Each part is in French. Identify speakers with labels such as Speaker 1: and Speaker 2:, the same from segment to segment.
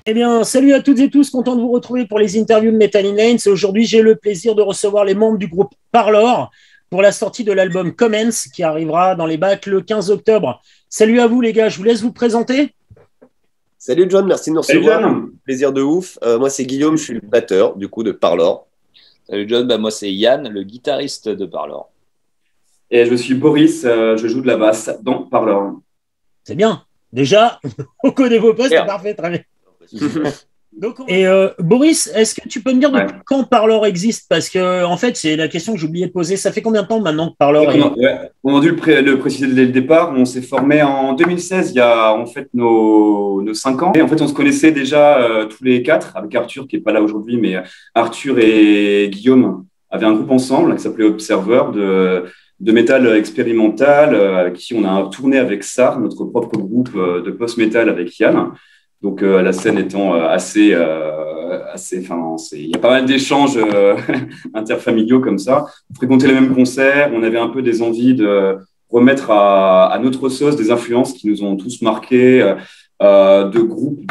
Speaker 1: Eh bien, salut à toutes et tous, content de vous retrouver pour les interviews de Metal in Lanes. Aujourd'hui, j'ai le plaisir de recevoir les membres du groupe Parlor pour la sortie de l'album Commence qui arrivera dans les bacs le 15 octobre. Salut à vous les gars, je vous laisse vous présenter.
Speaker 2: Salut John, merci de nous
Speaker 3: Salut
Speaker 2: recevoir.
Speaker 3: John.
Speaker 2: Plaisir de ouf. Moi c'est Guillaume, je suis le batteur du coup de Parlor.
Speaker 4: Salut John, moi c'est Yann, le guitariste de Parlor.
Speaker 3: Et je suis Boris, je joue de la basse dans Parlor.
Speaker 1: C'est bien. Déjà, on connaît vos postes, c'est parfait, très bien. Donc, Boris, est-ce que tu peux me dire depuis quand Parlor existe? Parce que en fait, c'est la question que j'ai oublié de poser. Ça fait combien de temps maintenant que Parlor est...
Speaker 3: On a dû le préciser dès le départ. On s'est formé en 2016, il y a en fait nos 5 ans. Et en fait, on se connaissait déjà tous les 4, avec Arthur qui n'est pas là aujourd'hui, mais Arthur et Guillaume avaient un groupe ensemble qui s'appelait Observer de métal expérimental, avec qui on a tourné avec SAR, notre propre groupe de post-metal avec Yann. Donc, la scène étant assez, il y a pas mal d'échanges interfamiliaux comme ça. On fréquentait les mêmes concerts. On avait un peu des envies de remettre à notre sauce des influences qui nous ont tous marqués, de groupes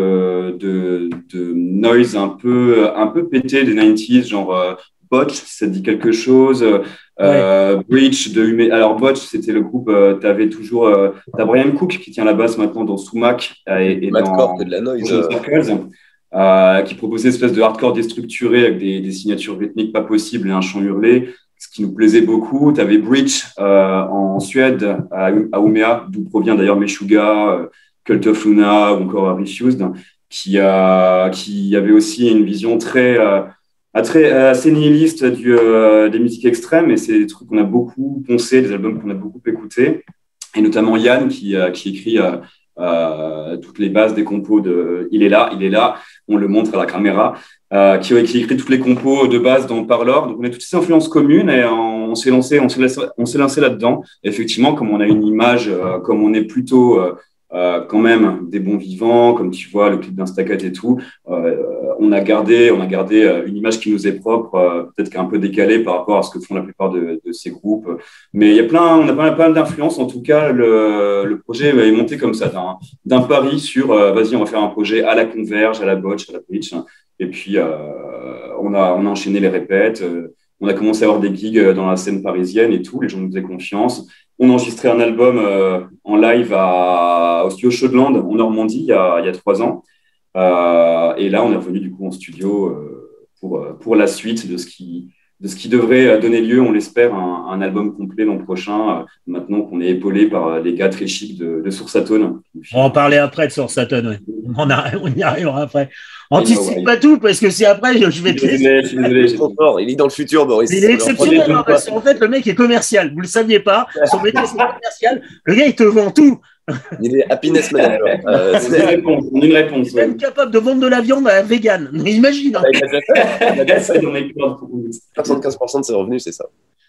Speaker 3: de noise un peu pété des 90s, genre Botch, si ça te dit quelque chose. Breach de Hume. Alors Botch, c'était le groupe. T'avais toujours t'as Brian Cook qui tient la basse maintenant dans Sumac et
Speaker 2: Madcore,
Speaker 3: dans
Speaker 2: de la noise.
Speaker 3: Circles, qui proposait une espèce de hardcore déstructuré avec des signatures rythmiques pas possibles et un chant hurlé, ce qui nous plaisait beaucoup. T'avais Breach en Suède à Umeå, d'où provient d'ailleurs Meshuggah, Cult of Luna ou encore Refused, qui avait aussi une vision assez nihiliste des musiques extrêmes, et c'est des trucs qu'on a beaucoup poncé, des albums qu'on a beaucoup écoutés, et notamment Yann qui écrit toutes les bases des compos de Il est là, on le montre à la caméra, qui écrit toutes les compos de base dans Parlor. Donc on a toutes ces influences communes et on s'est lancé là-dedans. Et effectivement, comme on a une image, comme on est plutôt quand même des bons vivants, comme tu vois le clip d'Instacat et tout, on a gardé une image qui nous est propre, peut-être qu'un peu décalée par rapport à ce que font la plupart de ces groupes. Mais on a pas mal d'influences. En tout cas, le projet est monté comme ça, d'un pari sur vas-y, on va faire un projet à la Converge, à la Botch, à la Breach. Et puis on a enchaîné les répètes. On a commencé à avoir des gigs dans la scène parisienne et tout. Les gens nous faisaient confiance. On a enregistré un album en live au studio Chaudeland en Normandie il y a 3 ans. Et là, on est revenu du coup en studio pour la suite de ce qui devrait donner lieu, on l'espère, un album complet l'an prochain, maintenant qu'on est épaulé par les gars très chics de Source Atone.
Speaker 1: On va en parler après de Source Atone, ouais. On y arrivera après. Anticipe pas tout, parce que si après, je vais te laisser.
Speaker 2: Je suis désolé, j'ai trop fort. Il est dans le futur, Boris.
Speaker 1: Il est exceptionnel, parce qu'en fait, le mec est commercial. Vous ne le saviez pas. Son métier, c'est commercial. Le gars, il te vend tout.
Speaker 2: Il est happiness manager.
Speaker 3: C'est une réponse.
Speaker 1: Il est même capable de vendre de la viande à un vegan. Mais imagine. Hein.
Speaker 2: Il a déjà fait. 75% de ses revenus, c'est ça.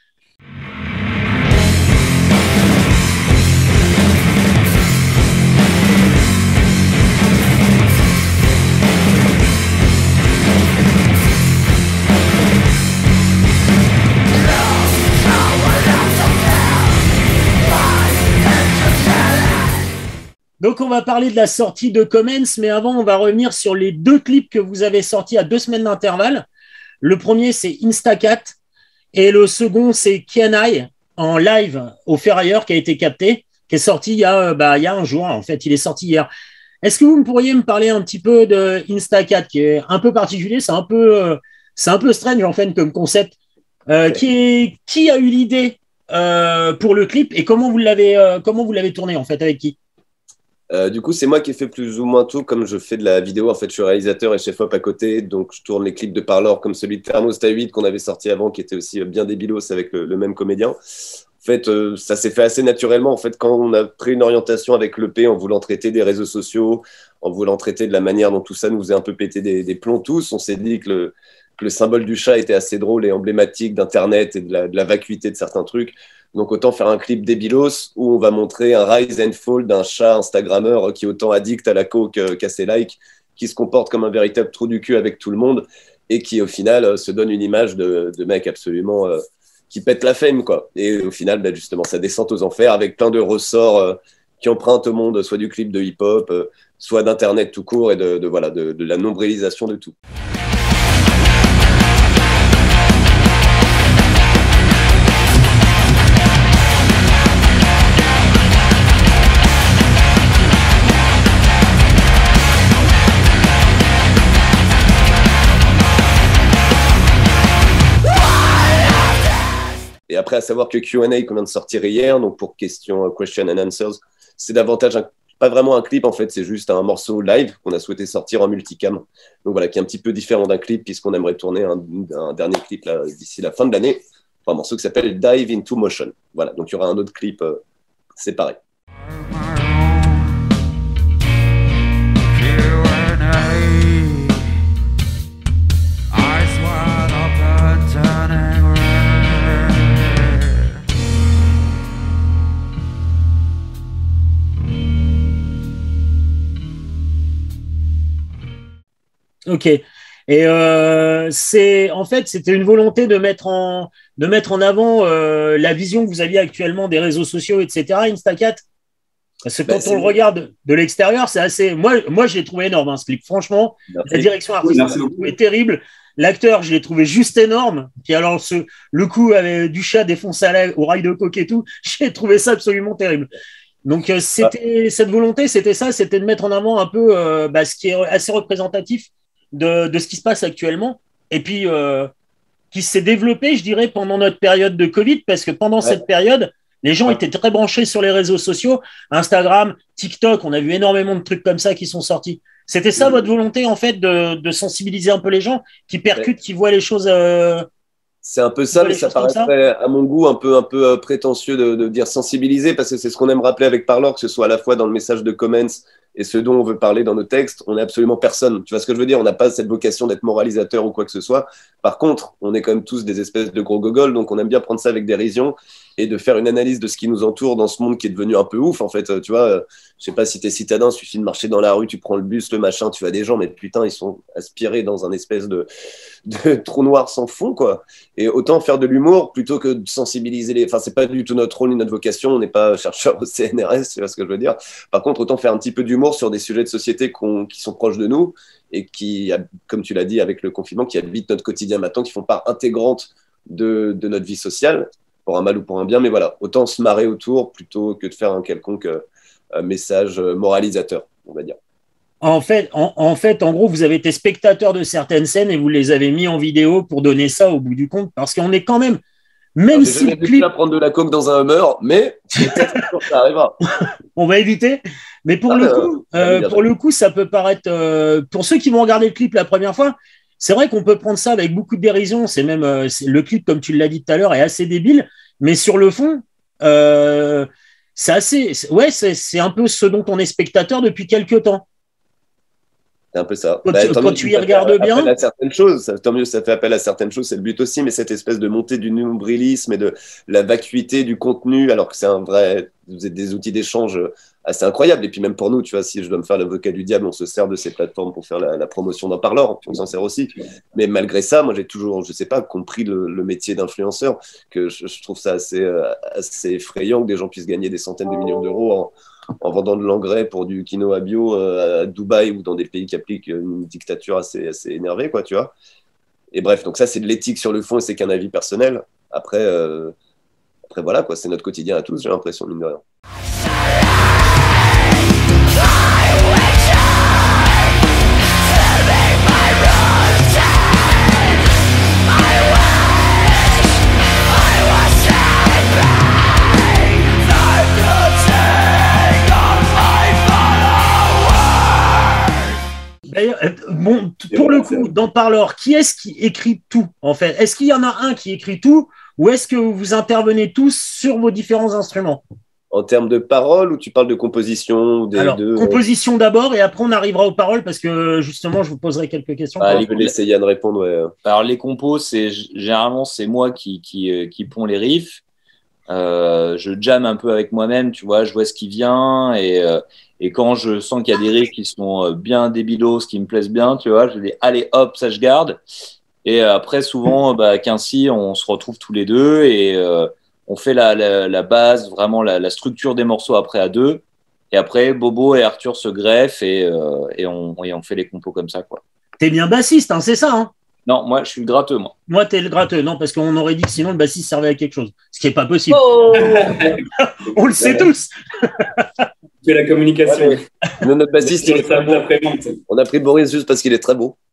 Speaker 1: Donc, on va parler de la sortie de Commence, mais avant, on va revenir sur les 2 clips que vous avez sortis à 2 semaines d'intervalle. Le premier, c'est Instacat, et le second, c'est Kianai, en live au Ferrailleur, qui a été capté, qui est sorti il y a un jour. En fait, il est sorti hier. Est-ce que vous pourriez me parler un petit peu de Instacat, qui est un peu particulier, c'est un peu strange, en fait, comme concept. Qui a eu l'idée pour le clip, et comment vous l'avez tourné, en fait, avec qui?
Speaker 2: Du coup, c'est moi qui ai fait plus ou moins tout, comme je fais de la vidéo. En fait, je suis réalisateur et chef-op à côté, donc je tourne les clips de Parlor comme celui de Thermostat 8 qu'on avait sorti avant, qui était aussi bien débilos avec le même comédien. En fait, ça s'est fait assez naturellement. En fait, quand on a pris une orientation avec l'EP en voulant traiter des réseaux sociaux, en voulant traiter de la manière dont tout ça nous faisait un peu péter des plombs tous, on s'est dit que le symbole du chat était assez drôle et emblématique d'Internet et de la vacuité de certains trucs. Donc, autant faire un clip débilos où on va montrer un rise and fall d'un chat Instagrammeur qui est autant addict à la coke qu'à ses likes, qui se comporte comme un véritable trou du cul avec tout le monde et qui, au final, se donne une image de mec absolument qui pète la fame, quoi. Et au final, justement, ça descend aux enfers avec plein de ressorts qui empruntent au monde, soit du clip de hip-hop, soit d'Internet tout court et de la nombrilisation de tout. Et après, à savoir que Q&A qu'on vient de sortir hier, donc pour question and answers, c'est davantage pas vraiment un clip en fait, c'est juste un morceau live qu'on a souhaité sortir en multicam. Donc voilà, qui est un petit peu différent d'un clip puisqu'on aimerait tourner un dernier clip là, d'ici la fin de l'année, enfin, un morceau qui s'appelle Dive into Motion. Voilà, donc il y aura un autre clip séparé.
Speaker 1: Ok. Et en fait, c'était une volonté de mettre en avant la vision que vous aviez actuellement des réseaux sociaux, etc. Instacat. Parce que quand on le regarde de l'extérieur, c'est assez. Moi, je l'ai trouvé énorme, hein, ce clip. Franchement, la direction artistique, je l'ai trouvé terrible. L'acteur, je l'ai trouvé juste énorme. Puis alors, le coup avec du chat défoncé au rail de coke et tout, j'ai trouvé ça absolument terrible. Donc, cette volonté, c'était de mettre en avant un peu ce qui est assez représentatif de ce qui se passe actuellement. Et puis, qui s'est développé, je dirais, pendant notre période de Covid, parce que pendant cette période, les gens étaient très branchés sur les réseaux sociaux, Instagram, TikTok, on a vu énormément de trucs comme ça qui sont sortis. C'était ça votre volonté, en fait, de sensibiliser un peu les gens, qui percutent, qui voient les choses.
Speaker 2: C'est un peu ça, mais ça paraîtrait, à mon goût, un peu prétentieux de dire sensibiliser, parce que c'est ce qu'on aime rappeler avec Parlor, que ce soit à la fois dans le message de comments et ce dont on veut parler dans nos textes. On n'est absolument personne. Tu vois ce que je veux dire? On n'a pas cette vocation d'être moralisateur ou quoi que ce soit. Par contre, on est quand même tous des espèces de gros gogoles, donc on aime bien prendre ça avec dérision et de faire une analyse de ce qui nous entoure dans ce monde qui est devenu un peu ouf, en fait. Tu vois, je sais pas si t'es citadin, il suffit de marcher dans la rue, tu prends le bus, le machin, tu vois des gens, mais putain, ils sont aspirés dans un espèce de trou noir sans fond, quoi. Et autant faire de l'humour plutôt que de sensibiliser les. Enfin, c'est pas du tout notre rôle ni notre vocation, on n'est pas chercheur au CNRS, tu vois ce que je veux dire. Par contre, autant faire un petit peu d'humour sur des sujets de société qui sont proches de nous et qui, comme tu l'as dit avec le confinement, qui habitent notre quotidien maintenant, qui font part intégrante de notre vie sociale, pour un mal ou pour un bien, mais voilà, autant se marrer autour plutôt que de faire un quelconque message moralisateur, on va dire.
Speaker 1: En fait, en gros, vous avez été spectateur de certaines scènes et vous les avez mis en vidéo pour donner ça au bout du compte, parce qu'on est quand même,
Speaker 2: même si le clip... prendre de la coke dans un Hummer, mais peut-être que ça arrivera.
Speaker 1: On va éviter. Mais pour le coup, ça peut paraître, pour ceux qui vont regarder le clip la première fois, c'est vrai qu'on peut prendre ça avec beaucoup de dérision. C'est même le clip, comme tu l'as dit tout à l'heure, est assez débile, mais sur le fond, c'est un peu ce dont on est spectateur depuis quelques temps.
Speaker 2: C'est un peu ça.
Speaker 1: Quand tu y regardes bien.
Speaker 2: À certaines choses, tant mieux, ça fait appel à certaines choses, c'est le but aussi, mais cette espèce de montée du nombrilisme et de la vacuité du contenu, alors que vous êtes des outils d'échange assez incroyables. Et puis même pour nous, tu vois, si je dois me faire l'avocat du diable, on se sert de ces plateformes pour faire la promotion d'un Parlor, on s'en sert aussi. Mais malgré ça, moi j'ai toujours, je sais pas, compris le métier d'influenceur, que je trouve ça assez effrayant que des gens puissent gagner des centaines de millions d'euros en vendant de l'engrais pour du quinoa bio à Dubaï ou dans des pays qui appliquent une dictature assez énervée, quoi, tu vois. Et bref, donc ça, c'est de l'éthique sur le fond et c'est qu'un avis personnel. Après voilà, quoi, c'est notre quotidien à tous, j'ai l'impression, mine de rien.
Speaker 1: D'ailleurs, bon, pour le coup, dans Parlor, qui est-ce qui écrit tout, en fait? Est-ce qu'il y en a un qui écrit tout ou est-ce que vous intervenez tous sur vos différents instruments?
Speaker 2: En termes de paroles ou tu parles de composition
Speaker 1: Alors, composition d'abord et après on arrivera aux paroles parce que justement, je vous poserai quelques questions.
Speaker 2: Je vais laisser Yann répondre. Ouais.
Speaker 4: Alors, les compos, généralement, c'est moi qui pond les riffs. Je jamme un peu avec moi-même, tu vois, je vois ce qui vient et quand je sens qu'il y a des riffs qui sont bien débilos, qui me plaisent bien, tu vois, je dis allez hop, ça je garde. Et après souvent, Quincy, on se retrouve tous les deux et on fait la base, vraiment la structure des morceaux après à deux. Et après, Bobo et Arthur se greffent et on fait les compos comme ça, quoi.
Speaker 1: T'es bien bassiste, hein, c'est ça, hein?
Speaker 4: Non, moi, je suis le gratteux, moi.
Speaker 1: Moi, t'es le gratteux. Non, parce qu'on aurait dit que sinon le bassiste servait à quelque chose. Ce qui n'est pas possible.
Speaker 4: Oh
Speaker 1: On le sait tous.
Speaker 3: C'est la communication.
Speaker 2: Ouais, notre bassiste, il est très beau. On a pris Boris juste parce qu'il est très beau.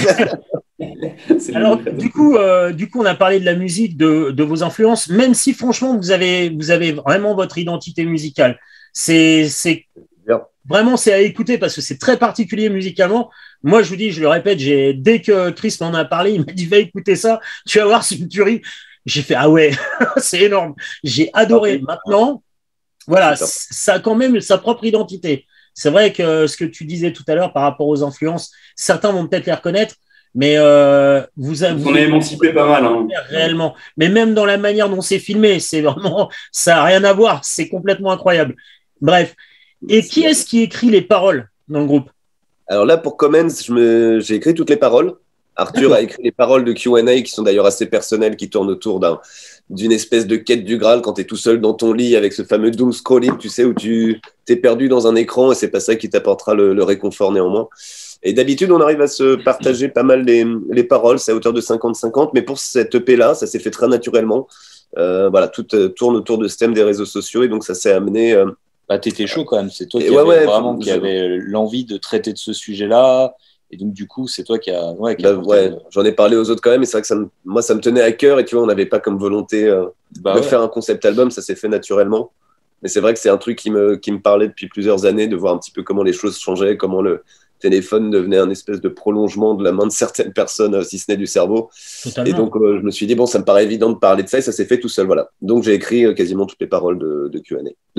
Speaker 1: Alors, du coup, on a parlé de la musique, de vos influences, même si franchement, vous avez vraiment votre identité musicale. C'est vraiment, c'est à écouter parce que c'est très particulier musicalement. Moi, je vous dis, je le répète, dès que Chris m'en a parlé, il m'a dit, va écouter ça, tu vas voir, c'est une tuerie. J'ai fait, ah ouais, c'est énorme. J'ai adoré. Maintenant, voilà, ça a quand même sa propre identité. C'est vrai que ce que tu disais tout à l'heure par rapport aux influences, certains vont peut-être les reconnaître, mais vous
Speaker 3: on est émancipé pas mal. Hein.
Speaker 1: Réellement. Mais même dans la manière dont c'est filmé, c'est vraiment, ça n'a rien à voir. C'est complètement incroyable. Bref. Et qui est-ce qui écrit les paroles dans le groupe?
Speaker 2: Alors là, pour Comments, j'ai écrit toutes les paroles. Arthur a écrit les paroles de Q&A qui sont d'ailleurs assez personnelles, qui tournent autour d'une espèce de quête du Graal quand tu es tout seul dans ton lit avec ce fameux doom scrolling, tu sais, où tu t'es perdu dans un écran et c'est pas ça qui t'apportera le réconfort néanmoins. Et d'habitude, on arrive à se partager pas mal les paroles, c'est à hauteur de 50-50, mais pour cette EP-là, ça s'est fait très naturellement. Voilà, tout tourne autour de ce thème des réseaux sociaux et donc ça s'est amené…
Speaker 4: Bah, t'étais chaud quand même, c'est toi qui avait l'envie de traiter de ce sujet-là. Et donc, du coup, c'est toi qui a.
Speaker 2: J'en ai parlé aux autres quand même, et c'est vrai que moi, ça me tenait à cœur. Et tu vois, on n'avait pas comme volonté de faire un concept album, ça s'est fait naturellement. Mais c'est vrai que c'est un truc qui me parlait depuis plusieurs années, de voir un petit peu comment les choses changeaient, comment le téléphone devenait un espèce de prolongement de la main de certaines personnes, si ce n'est du cerveau. Totalement. Et donc, je me suis dit, bon, ça me paraît évident de parler de ça, et ça s'est fait tout seul. Voilà. Donc, j'ai écrit quasiment toutes les paroles de Q&A.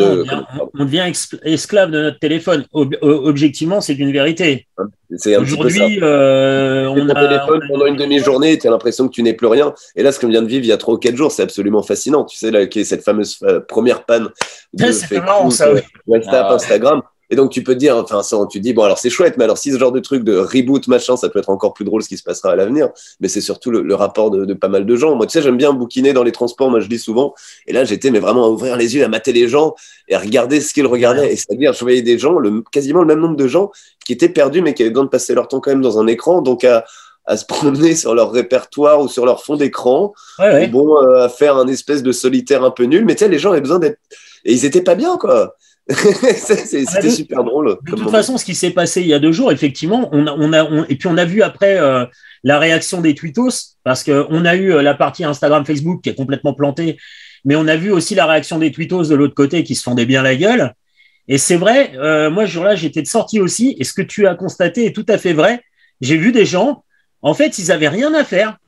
Speaker 1: On devient esclave de notre téléphone. Objectivement, c'est une vérité. Aujourd'hui,
Speaker 2: on a téléphone pendant une demi-journée, tu as l'impression que tu n'es plus rien. Et là, ce qu'on vient de vivre il y a 3 ou 4 jours, c'est absolument fascinant. Tu sais, là, qui est cette fameuse première panne de WhatsApp, Instagram. Et donc, tu peux te dire, enfin, tu te dis, bon, alors c'est chouette, mais alors si ce genre de truc de reboot, machin, ça peut être encore plus drôle ce qui se passera à l'avenir. Mais c'est surtout le rapport de pas mal de gens. Moi, tu sais, j'aime bien bouquiner dans les transports, moi, je dis souvent. Et là, j'étais, mais vraiment à ouvrir les yeux, à mater les gens et à regarder ce qu'ils regardaient. Et c'est-à-dire, je voyais des gens, quasiment le même nombre de gens qui étaient perdus, mais qui avaient besoin de passer leur temps quand même dans un écran. Donc, à se promener sur leur répertoire ou sur leur fond d'écran. Ouais. Bon, à faire un espèce de solitaire un peu nul. Mais tu sais, les gens avaient besoin d'être. Et ils étaient pas bien, quoi. C'était super drôle.
Speaker 1: De toute façon, ce qui s'est passé il y a 2 jours, effectivement, et puis on a vu après la réaction des tweetos, parce qu'on a eu la partie Instagram, Facebook qui est complètement plantée, mais on a vu aussi la réaction des tweetos de l'autre côté qui se fendaient bien la gueule. Et c'est vrai, moi, ce jour-là, j'étais de sortie aussi, et ce que tu as constaté est tout à fait vrai. J'ai vu des gens, en fait, ils n'avaient rien à faire.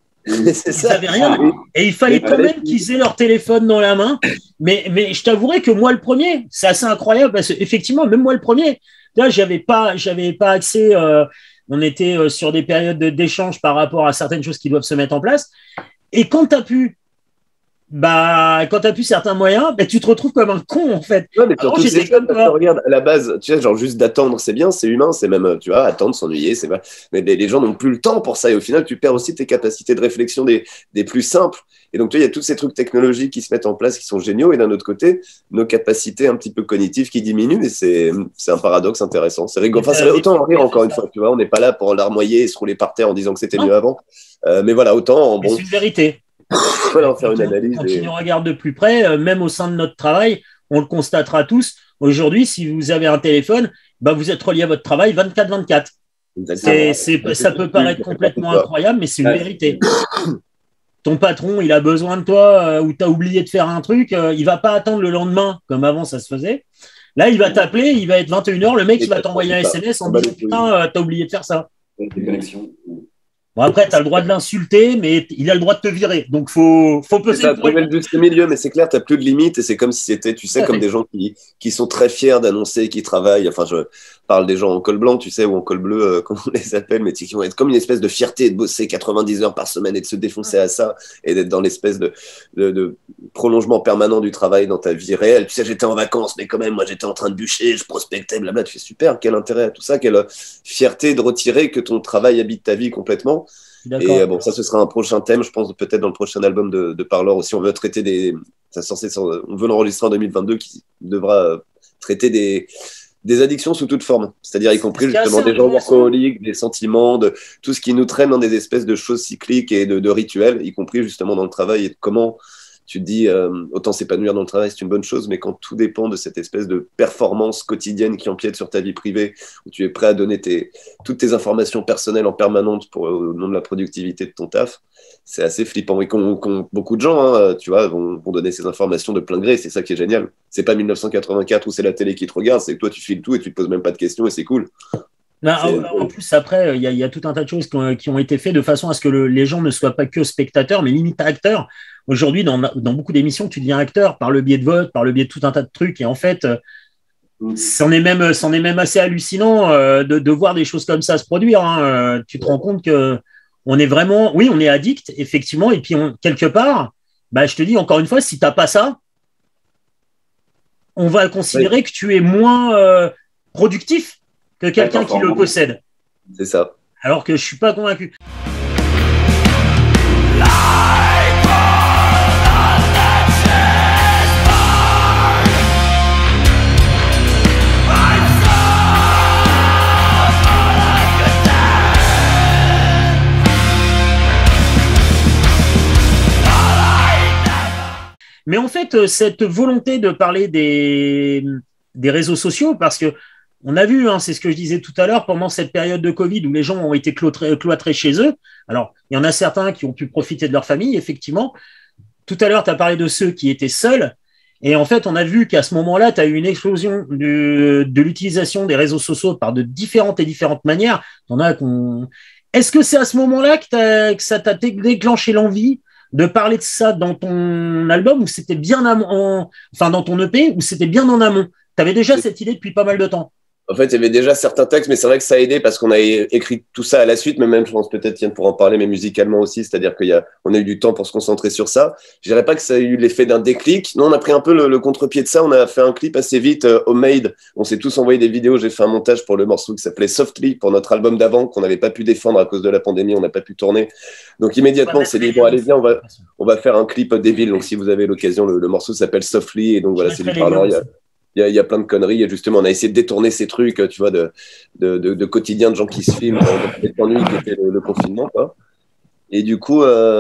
Speaker 1: Rien. Et il fallait quand même qu'ils aient leur téléphone dans la main. Mais je t'avouerai que moi, le premier, c'est assez incroyable parce qu'effectivement, même moi, le premier, là, j'avais pas accès. On était sur des périodes d'échange par rapport à certaines choses qui doivent se mettre en place. Et quand tu as pu certains moyens, tu te retrouves comme un con, en fait.
Speaker 2: Ouais, mais surtout, c'est comme toi. Regarde, à la base, tu sais, genre juste d'attendre, c'est bien, c'est humain, c'est même, tu vois, attendre, s'ennuyer, c'est vrai. Mais les gens n'ont plus le temps pour ça. Et au final, tu perds aussi tes capacités de réflexion des plus simples. Et donc, tu vois, il y a tous ces trucs technologiques qui se mettent en place, qui sont géniaux. Et d'un autre côté, nos capacités un petit peu cognitives qui diminuent. Et c'est un paradoxe intéressant. C'est rigolo. Enfin, ça va autant en rire, encore une fois. Tu vois, on n'est pas là pour larmoyer et se rouler par terre en disant que c'était mieux avant. Mais voilà, autant.
Speaker 1: C'est une vérité.
Speaker 2: Voilà, faire une analyse.
Speaker 1: Quand on regarde de plus près, même au sein de notre travail, on le constatera tous. Aujourd'hui, si vous avez un téléphone, vous êtes relié à votre travail 24/24. Ça peut paraître complètement incroyable, mais c'est une vérité. Ton patron, il a besoin de toi ou tu as oublié de faire un truc, il ne va pas attendre le lendemain, comme avant ça se faisait. Là, il va t'appeler, il va être 21h, le mec, il va t'envoyer un SMS en disant « Putain, t'as oublié de faire ça ». Bon, après, tu as le droit de l'insulter, mais il a le droit de te virer. Donc, faut peser.
Speaker 2: Tu as trouvé le juste milieu, mais c'est clair, tu n'as plus de limites. Et c'est comme si c'était, tu sais, comme des gens qui sont très fiers d'annoncer qu'ils travaillent. Enfin, je parle des gens en col blanc, tu sais, ou en col bleu, comme on les appelle, mais qui vont être comme une espèce de fierté de bosser 90 heures par semaine et de se défoncer à ça et d'être dans l'espèce de prolongement permanent du travail dans ta vie réelle. Tu sais, j'étais en vacances, mais quand même, moi, j'étais en train de bûcher, je prospectais, blabla. Tu fais super, quel intérêt à tout ça, quelle fierté de retirer que ton travail habite ta vie complètement. Et bon, ça, ce sera un prochain thème, je pense, peut-être dans le prochain album de Parlor aussi. On veut traiter on veut l'enregistrer en 2022 qui devra traiter des addictions sous toute forme, c'est-à-dire y compris
Speaker 1: C'est
Speaker 2: justement
Speaker 1: assez
Speaker 2: des gens
Speaker 1: intéressant.
Speaker 2: workaholiques, des sentiments, de tout ce qui nous traîne dans des espèces de choses cycliques et de rituels, y compris justement dans le travail et de comment tu te dis autant s'épanouir dans le travail, c'est une bonne chose, mais quand tout dépend de cette espèce de performance quotidienne qui empiète sur ta vie privée, où tu es prêt à donner toutes tes informations personnelles en permanence au nom de la productivité de ton taf, c'est assez flippant. Et beaucoup de gens, hein, tu vois, vont donner ces informations de plein gré, c'est ça qui est génial. C'est pas 1984 où c'est la télé qui te regarde, c'est que toi tu files tout et tu te poses même pas de questions et c'est cool.
Speaker 1: En plus, après, il y a tout un tas de choses qui ont été faites de façon à ce que les gens ne soient pas que spectateurs, mais limite acteurs. Aujourd'hui, dans beaucoup d'émissions, tu deviens acteur par le biais de vote, par le biais de tout un tas de trucs. Et en fait, c'en est même assez hallucinant de voir des choses comme ça se produire. Hein. Tu te rends compte que on est vraiment, oui, on est addict, effectivement. Et puis, quelque part, bah, je te dis encore une fois, si tu n'as pas ça, on va considérer que tu es moins productif que quelqu'un qui le possède.
Speaker 2: C'est ça.
Speaker 1: Alors que je ne suis pas convaincu. Mais en fait, cette volonté de parler des réseaux sociaux, parce que on a vu, hein, c'est ce que je disais tout à l'heure, pendant cette période de Covid où les gens ont été cloîtrés chez eux. Alors, il y en a certains qui ont pu profiter de leur famille, effectivement. Tout à l'heure, tu as parlé de ceux qui étaient seuls. Et en fait, on a vu qu'à ce moment-là, tu as eu une explosion de l'utilisation des réseaux sociaux par de différentes manières. Est-ce que c'est à ce moment-là que ça t'a déclenché l'envie de parler de ça dans ton album ou c'était bien dans ton EP ou c'était bien en amont? Tu avais déjà cette idée depuis pas mal de temps?
Speaker 2: En fait, il y avait déjà certains textes, mais c'est vrai que ça a aidé parce qu'on a écrit tout ça à la suite, mais même, je pense peut-être Yann pour en parler, mais musicalement aussi, c'est-à-dire qu'on a eu du temps pour se concentrer sur ça. Je dirais pas que ça a eu l'effet d'un déclic. Non, on a pris un peu le contre-pied de ça. On a fait un clip assez vite, homemade. On s'est tous envoyé des vidéos. J'ai fait un montage pour le morceau qui s'appelait Softly pour notre album d'avant, qu'on n'avait pas pu défendre à cause de la pandémie. On n'a pas pu tourner. Donc, immédiatement, on s'est dit, bon, allez, viens, on va faire un clip débile. Donc, si vous avez l'occasion, le morceau s'appelle Softly. Et donc, voilà, c'est du parlant. Il y a plein de conneries. Et justement, on a essayé de détourner ces trucs, tu vois, de quotidien de gens qui se filment dans cette ennui qui était le confinement, quoi. Et du coup,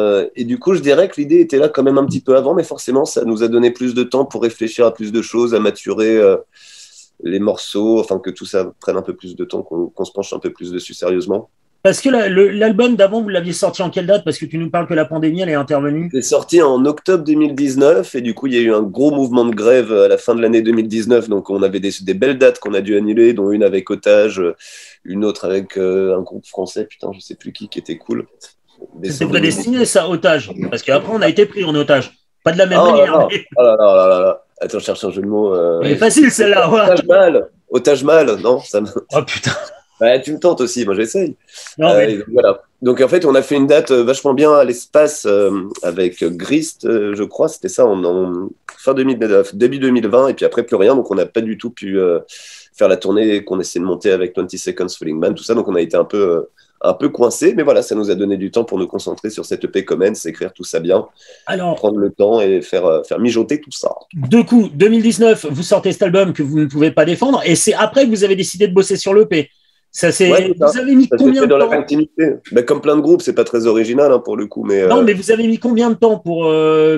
Speaker 2: je dirais que l'idée était là quand même un petit peu avant, mais forcément, ça nous a donné plus de temps pour réfléchir à plus de choses, à maturer les morceaux, enfin que tout ça prenne un peu plus de temps, qu'on se penche un peu plus dessus sérieusement.
Speaker 1: Parce que l'album d'avant, vous l'aviez sorti en quelle date? Parce que tu nous parles que la pandémie, elle est intervenue.
Speaker 2: C'est sorti en octobre 2019 et du coup, il y a eu un gros mouvement de grève à la fin de l'année 2019. Donc, on avait des belles dates qu'on a dû annuler, dont une avec Otage, une autre avec un groupe français, putain, je sais plus qui était cool.
Speaker 1: C'était prédestiné, ça, Otage. Parce qu'après, on a été pris en otage. Pas de la même manière. Mais...
Speaker 2: Oh là là là là. Attends, je cherche un jeu de mots.
Speaker 1: Elle est facile, celle-là.
Speaker 2: Otage mal, non ça me...
Speaker 1: Oh putain.
Speaker 2: Bah, tu me tentes aussi, moi j'essaye. Mais... voilà. Donc en fait, on a fait une date vachement bien à l'espace avec Grist, je crois, c'était ça en fin 2019, début 2020, et puis après plus rien, donc on n'a pas du tout pu faire la tournée qu'on essaie de monter avec 20 Seconds Falling Man, tout ça, donc on a été un peu coincé, mais voilà, ça nous a donné du temps pour nous concentrer sur cette EP Commence, écrire tout ça bien, prendre le temps et faire mijoter tout ça.
Speaker 1: Du coup, 2019, vous sortez cet album que vous ne pouvez pas défendre, et c'est après que vous avez décidé de bosser sur l'EP. Ça, vous avez mis combien de temps
Speaker 2: comme plein de groupes, c'est pas très original hein, pour le coup. Mais,
Speaker 1: non, mais vous avez mis combien de temps pour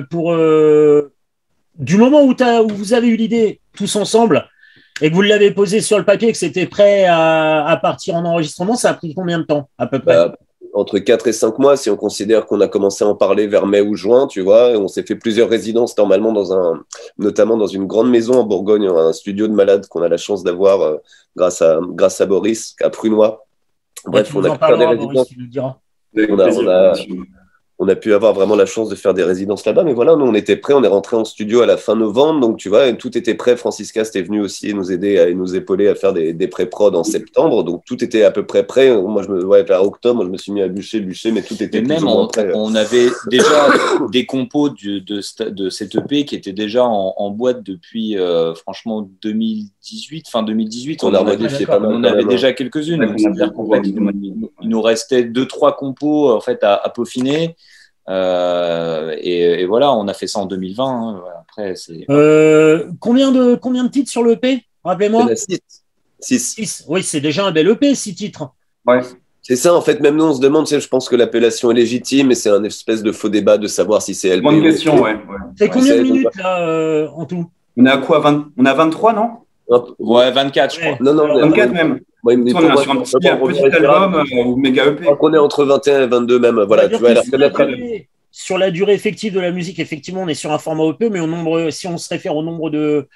Speaker 1: du moment où vous avez eu l'idée tous ensemble et que vous l'avez posé sur le papier, que c'était prêt à partir en enregistrement, ça a pris combien de temps à peu près?
Speaker 2: Entre 4 et 5 mois, si on considère qu'on a commencé à en parler vers mai ou juin, tu vois, on s'est fait plusieurs résidences normalement notamment dans une grande maison en Bourgogne, un studio de malade qu'on a la chance d'avoir grâce à Boris, à Prunois. Bref, on a pu faire des résidences. On a pu avoir vraiment la chance de faire des résidences là-bas, mais voilà, nous on était prêts, on est rentré en studio à la fin novembre, donc tu vois, tout était prêt. Francis Cast est venu aussi nous aider et nous épauler à faire des pré-prod en septembre, donc tout était à peu près prêt. Moi, vers octobre, moi, je me suis mis à bûcher, mais tout était
Speaker 4: plus ou moins prêt. On avait déjà des compos de cette EP qui étaient déjà en boîte depuis, franchement, 2018, fin 2018.
Speaker 2: On a modifié pas mal.
Speaker 4: On avait déjà quelques-unes. C'est-à-dire qu'en fait, il nous restait 2-3 compos en fait, à peaufiner. Et voilà, on a fait ça en 2020. Hein. Après,
Speaker 1: combien de titres sur l'EP? Rappelez-moi.
Speaker 2: 6.
Speaker 1: 6. Oui, c'est déjà un bel EP, 6 titres.
Speaker 3: Ouais.
Speaker 2: C'est ça, en fait, même nous, on se demande, tu sais, je pense que l'appellation est légitime, et c'est un espèce de faux débat de savoir si c'est LP
Speaker 3: Bonne
Speaker 2: ou
Speaker 3: question,
Speaker 2: EP.
Speaker 3: ouais.
Speaker 1: C'est combien de
Speaker 2: C'est-
Speaker 1: minutes, là, en tout?
Speaker 3: On est à quoi, 20 On a 23, non?
Speaker 4: Ouais, 24, je crois.
Speaker 1: Ouais.
Speaker 2: Non, non,
Speaker 1: Alors,
Speaker 3: 24 même.
Speaker 2: moi, il me dit
Speaker 3: On
Speaker 2: pour
Speaker 3: est
Speaker 2: moi,
Speaker 3: sur un
Speaker 2: c'est pas
Speaker 3: petit album ou méga
Speaker 2: Je
Speaker 3: EP.
Speaker 2: crois qu'on est entre 21 et 22 même.
Speaker 1: On va
Speaker 2: Voilà,
Speaker 1: dire
Speaker 2: tu vas
Speaker 1: que
Speaker 2: la
Speaker 1: sur la
Speaker 2: reconnaître.
Speaker 1: sur la durée effective de la musique, effectivement, on est sur un format EP, mais au nombre, si on se réfère au nombre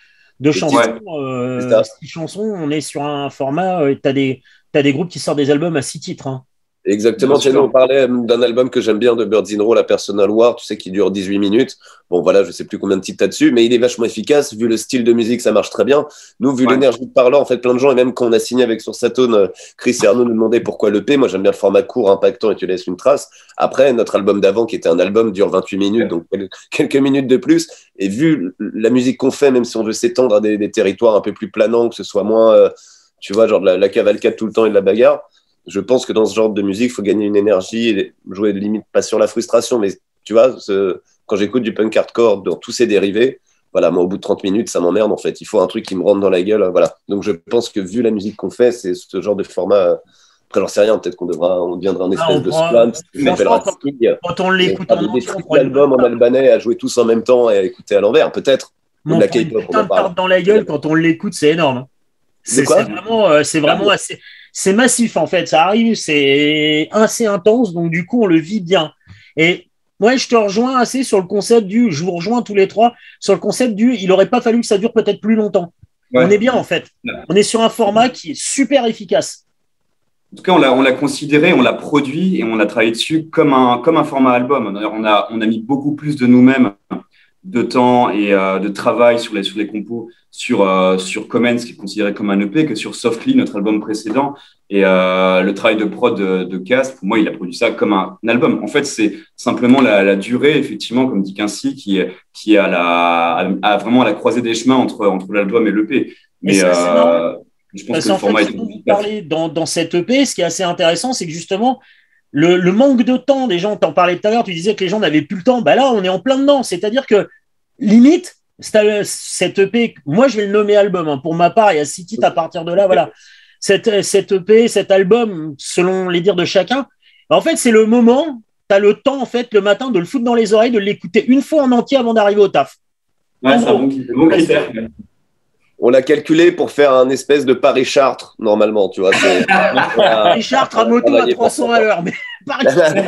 Speaker 1: de chansons,
Speaker 2: C'est ça.
Speaker 1: 6 chansons, on est sur un format. T'as des groupes qui sortent des albums à 6 titres. Hein.
Speaker 2: Exactement.
Speaker 3: Bien
Speaker 2: Tu sais,
Speaker 3: sûr.
Speaker 2: nous, on parlait d'un album que j'aime bien de Birds in Row, la Personal War, tu sais, qui dure 18 minutes. Bon, voilà, je sais plus combien de titres t'as dessus, mais il est vachement efficace. Vu le style de musique, ça marche très bien. Nous, vu
Speaker 3: Ouais.
Speaker 2: l'énergie de parlant, en fait, plein de gens, et même quand on a signé avec Sursatone, Chris et Arnaud nous demandaient pourquoi l'EP. Moi, j'aime bien le format court, impactant et tu laisses une trace. Après, notre album d'avant, qui était un album, dure 28 minutes, donc quelques minutes de plus. Et vu la musique qu'on fait, même si on veut s'étendre à des territoires un peu plus planants, que ce soit moins, tu vois, genre de la cavalcade tout le temps et de la bagarre, je pense que dans ce genre de musique, il faut gagner une énergie et jouer limite pas sur la frustration, mais tu vois, quand j'écoute du punk hardcore dans tous ses dérivés, voilà, moi au bout de 30 minutes, ça m'emmerde en fait. Il faut un truc qui me rentre dans la gueule, voilà. Donc je pense que vu la musique qu'on fait, c'est ce genre de format. Après, j'en sais rien, peut-être on deviendra un espèce de slam, qui s'appellera Stig.
Speaker 1: Quand on
Speaker 2: Et on
Speaker 1: l'écoute
Speaker 2: fera
Speaker 1: en
Speaker 2: des
Speaker 1: entier, on
Speaker 2: trucs
Speaker 1: prend une
Speaker 2: d'albums en albanais à jouer tous en même temps et à écouter à l'envers, peut-être. Ou de la K-pop, on
Speaker 1: putain
Speaker 2: en
Speaker 1: de
Speaker 2: parle.
Speaker 1: tarte dans la gueule quand on l'écoute, c'est énorme. Hein.
Speaker 2: C'est quoi
Speaker 1: C'est vraiment assez. C'est massif en fait, ça arrive, c'est assez intense, donc du coup on le vit bien. Et moi je te rejoins assez sur le concept je vous rejoins tous les trois sur le concept il n'aurait pas fallu que ça dure peut-être plus longtemps.
Speaker 3: Ouais.
Speaker 1: On est bien en fait. On est sur un format qui est super efficace.
Speaker 3: En tout cas, on l'a considéré, on l'a produit et on a travaillé dessus comme un format album. D'ailleurs, on a mis beaucoup plus de nous-mêmes, de temps et de travail sur les compos sur Comments, qui est considéré comme un EP, que sur Softly, notre album précédent. Et le travail de prod de Cast, pour moi, il a produit ça comme un album. En fait, c'est simplement la durée, effectivement, comme dit Quincy, qui est à vraiment à la croisée des chemins entre l'album et l'EP. Mais
Speaker 1: ça, c'est marrant.
Speaker 3: je pense
Speaker 1: Parce
Speaker 3: que le
Speaker 1: qu'en
Speaker 3: format
Speaker 1: fait,
Speaker 3: est
Speaker 1: ce dont vous parlez dans cette EP, ce qui est assez intéressant, c'est que justement, le manque de temps des gens, t'en parlais tout à l'heure, tu disais que les gens n'avaient plus le temps. Bah là, on est en plein dedans. C'est-à-dire que, limite, cette EP, moi, je vais le nommer album. Hein. Pour ma part, il y a 6 titres à partir de là. Voilà. Cette EP, cet album, selon les dires de chacun, en fait, c'est le moment, tu as le temps, en fait, le matin, de le foutre dans les oreilles, de l'écouter une fois en entier avant d'arriver au taf.
Speaker 3: Ouais, c'est un bon critère.
Speaker 2: On l'a calculé pour faire un espèce de Paris-Chartres, normalement, tu vois.
Speaker 1: Paris-Chartres à moto à 300 à l'heure, mais Paris.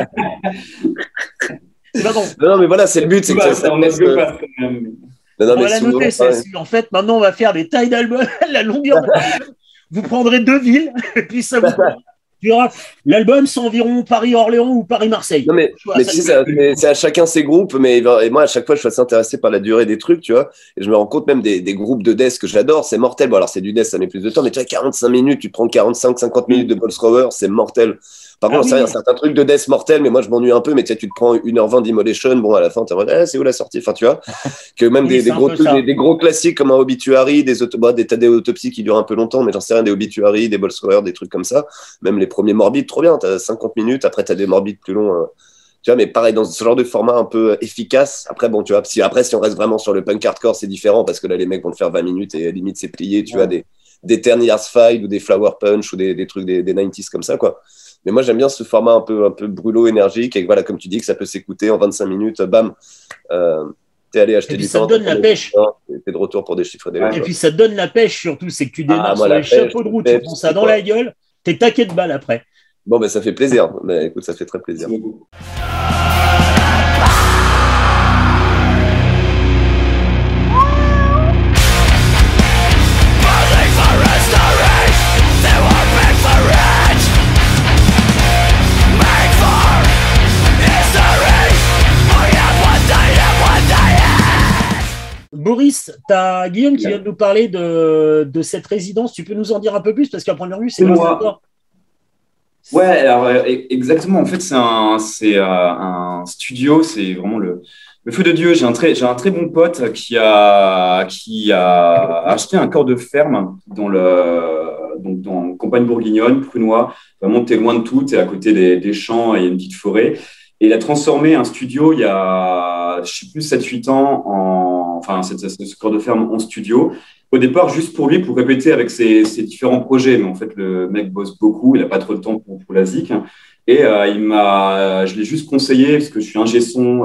Speaker 1: C'est pas bon.
Speaker 2: Non, mais voilà, c'est le but. C'est que ça
Speaker 3: on
Speaker 2: reste,
Speaker 3: ne pas quand même.
Speaker 2: non,
Speaker 1: On
Speaker 2: mais
Speaker 1: va la
Speaker 2: souvent,
Speaker 1: noter, celle-ci. En fait, maintenant, on va faire des tailles d'album, la longueur de l'album. Vous prendrez 2 villes, et puis ça vous dira. L'album, c'est environ Paris-Orléans ou Paris-Marseille.
Speaker 2: Non, mais si, c'est à chacun ses groupes, mais et moi, à chaque fois, je suis assez intéressé par la durée des trucs, tu vois. Et je me rends compte même des groupes de death que j'adore, c'est mortel. Bon, alors, c'est du death, ça met plus de temps, mais tu vois, 45 minutes, tu te prends 45-50 minutes de Bolz Rower, c'est mortel. Par contre, c'est un certain truc de death mortel, mais moi, je m'ennuie un peu, mais tu sais, tu te prends 1h20 d'Immolation, bon, à la fin, tu es en mode, c'est où la sortie? Enfin, tu vois, que même des gros trucs, des gros classiques comme un Obituary, des autopsies qui durent un peu longtemps, mais j'en sais rien, des Obituary, des Bolz Rower, des trucs comme ça. Même les premiers Morbides, trop bien, t'as 50 minutes, après, t'as des Morbides plus longs. Tu vois, mais pareil, dans ce genre de format un peu efficace. Après, bon, tu vois, si on reste vraiment sur le punk hardcore, c'est différent parce que là, les mecs vont te faire 20 minutes et limite, c'est plié. Tu vois, des 10 Years Fight ou des Flower Punch ou des trucs des 90s comme ça, quoi. Mais moi, j'aime bien ce format un peu brûlot, énergique. Et voilà, comme tu dis, que ça peut s'écouter en 25 minutes, bam. T'es allé acheter du
Speaker 1: ça
Speaker 2: temps.
Speaker 1: te donne la pêche.
Speaker 2: T'es de retour pour des chiffres d'éléments.
Speaker 1: Et puis, ça te donne la pêche, surtout. C'est que tu démarres sur les chapeaux de roue, tu prends ça dans la gueule, t'es taqué de balle après.
Speaker 2: Bon, ben ça fait plaisir. Mais écoute, ça fait très plaisir.
Speaker 1: Boris, t'as Guillaume qui vient de nous parler de cette résidence. Tu peux nous en dire un peu plus parce qu'à première vue, c'est moi.
Speaker 3: Ouais, alors exactement. En fait, c'est un studio. C'est vraiment le feu de Dieu. J'ai un très bon pote qui a acheté un corps de ferme dans campagne bourguignonne, prunois. Vraiment, t'es loin de tout. T'es à côté des champs et il y a une petite forêt. Et il a transformé un studio il y a, je sais plus, 7-8 ans, ce corps de ferme en studio. Au départ, juste pour lui, pour répéter avec ses différents projets. Mais en fait, le mec bosse beaucoup, il n'a pas trop de temps pour la zik. Et je l'ai juste conseillé, parce que je suis ingé son,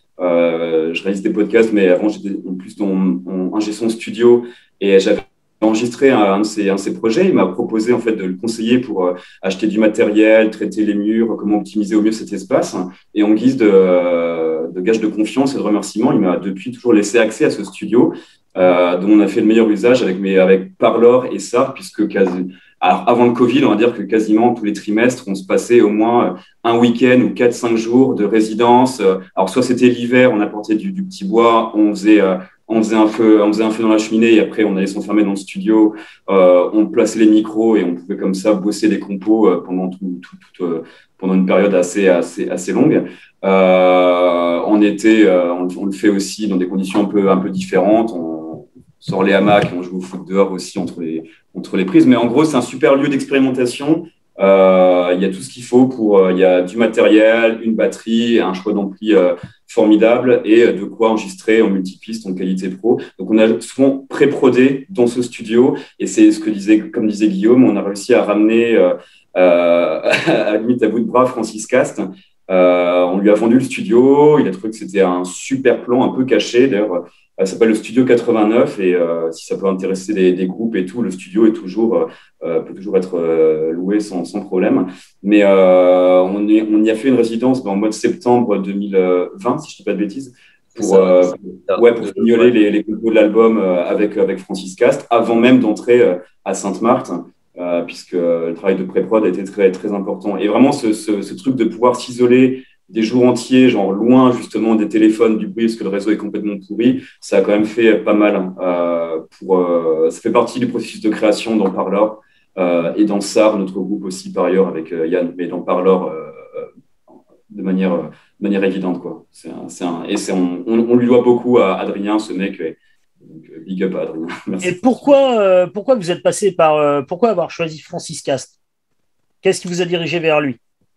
Speaker 3: je réalise des podcasts, mais avant, j'étais en plus dans mon ingé son studio. Et j'avais enregistré un de ses projets. Il m'a proposé en fait de le conseiller pour acheter du matériel, traiter les murs, comment optimiser au mieux cet espace. Et en guise de gage de confiance et de remerciement, il m'a depuis toujours laissé accès à ce studio dont on a fait le meilleur usage avec Parlor et SAR, puisque alors, avant le Covid, on va dire que quasiment tous les trimestres, on se passait au moins un week-end ou 4-5 jours de résidence. Alors, soit c'était l'hiver, on apportait du petit bois, on faisait un feu dans la cheminée et après on allait s'enfermer dans le studio. On plaçait les micros et on pouvait comme ça bosser des compos pendant une période assez longue. En été, on le fait aussi dans des conditions un peu différentes. On sort les hamacs et on joue au foot dehors aussi entre les prises. Mais en gros, c'est un super lieu d'expérimentation. Il y a tout ce qu'il faut il y a du matériel, une batterie, un choix d'ampli formidable et de quoi enregistrer en multipiste, en qualité pro. Donc, on a souvent pré-prodé dans ce studio et c'est comme disait Guillaume, on a réussi à ramener à limite à bout de bras Francis Cast. On lui a vendu le studio, il a trouvé que c'était un super plan un peu caché. D'ailleurs, ça s'appelle le Studio 89 et si ça peut intéresser des groupes et tout, le studio peut toujours être loué sans problème. Mais on y a fait une résidence en mois de septembre 2020, si je ne dis pas de bêtises, pour fignoler les compos de l'album avec Francis Cast, avant même d'entrer à Sainte-Marthe. Puisque le travail de pré-prod a été très, très important. Et vraiment, ce truc de pouvoir s'isoler des jours entiers, genre loin justement des téléphones, du bruit, parce que le réseau est complètement pourri, ça a quand même fait pas mal. Ça fait partie du processus de création dans Parlor et dans SAR, notre groupe aussi par ailleurs avec Yann, mais dans Parlor de manière évidente, quoi. On lui doit beaucoup à Adrien, ce mec. Donc, big up à Adrien. Merci.
Speaker 1: Et pourquoi vous êtes passé pourquoi avoir choisi Francis Cast? Qu'est-ce qui vous a dirigé vers lui?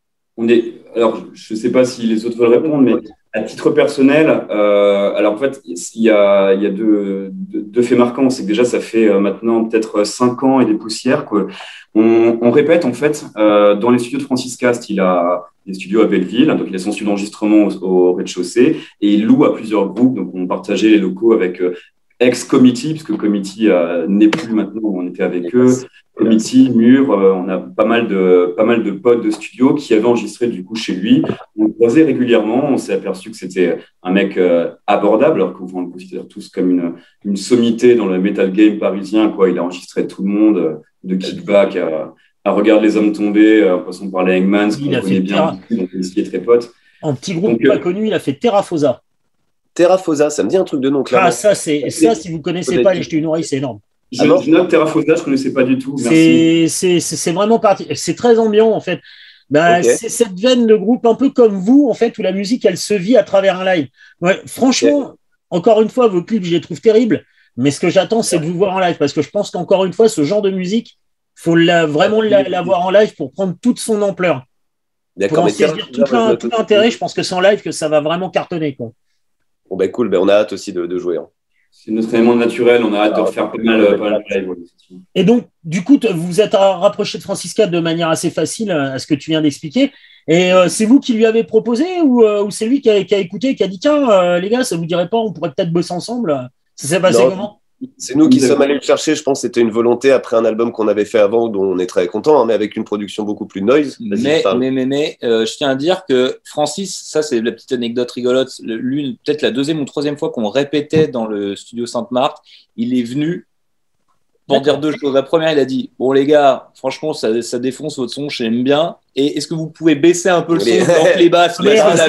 Speaker 3: Alors, je ne sais pas si les autres veulent répondre, mais à titre personnel, alors en fait, il y a deux faits marquants. C'est que déjà, ça fait maintenant peut-être 5 ans et des poussières qu'on répète en fait dans les studios de Francis Cast. Il a des studios à Belleville, donc il a son studio d'enregistrement au rez-de-chaussée et il loue à plusieurs groupes. Donc, on partageait les locaux avec ex-Committee, puisque Committee n'est plus maintenant, on était avec eux. Committee, Mur, on a pas mal de potes de studio qui avaient enregistré du coup chez lui. On le croisait régulièrement, on s'est aperçu que c'était un mec abordable, alors qu'on le considère tous comme une sommité dans le metal game parisien, quoi. Il a enregistré tout le monde, de Kickback à Regarde les hommes tomber, en passant par les Hangmans, qu'on connaît bien, donc il est très pote.
Speaker 1: En petit groupe pas connu, il a fait Terrafosa.
Speaker 2: Terrafosa, ça me dit un truc de nom, clairement.
Speaker 1: Ça, si vous ne connaissez pas, les Jeter une oreille, c'est énorme.
Speaker 3: Je note Terrafosa, je ne connaissais pas du tout.
Speaker 1: C'est vraiment c'est très ambiant, en fait. Okay. C'est cette veine de groupe un peu comme vous, en fait, où la musique, elle se vit à travers un live. Ouais, franchement, encore une fois, vos clips, je les trouve terribles, mais ce que j'attends, c'est de vous voir en live, parce que je pense qu'encore une fois, ce genre de musique, il faut vraiment la voir en live pour prendre toute son ampleur. Pour en saisir tout l'intérêt, je pense que c'est en live que ça va vraiment cartonner, quoi.
Speaker 2: Bon, ben cool, on a hâte aussi de jouer. Hein.
Speaker 3: C'est notre élément naturel, on a hâte de refaire pas mal de live.
Speaker 1: Et donc, du coup, vous vous êtes rapproché de Francis Cast de manière assez facile à ce que tu viens d'expliquer. Et c'est vous qui lui avez proposé ou c'est lui qui a écouté et qui a dit tiens, les gars, ça vous dirait pas, on pourrait peut-être bosser ensemble? Ça s'est passé comment?
Speaker 2: C'est nous qui sommes allés le chercher. Je pense que c'était une volonté après un album qu'on avait fait avant, dont on est très content, hein, mais avec une production beaucoup plus noise.
Speaker 4: Mais je tiens à dire que Francis, ça c'est la petite anecdote rigolote, peut-être la 2e ou 3e fois qu'on répétait dans le studio Sainte-Marthe, il est venu pour dire 2 choses. La première, il a dit bon les gars, franchement ça défonce votre son, j'aime bien. Et est-ce que vous pouvez baisser un peu le son dans les basses?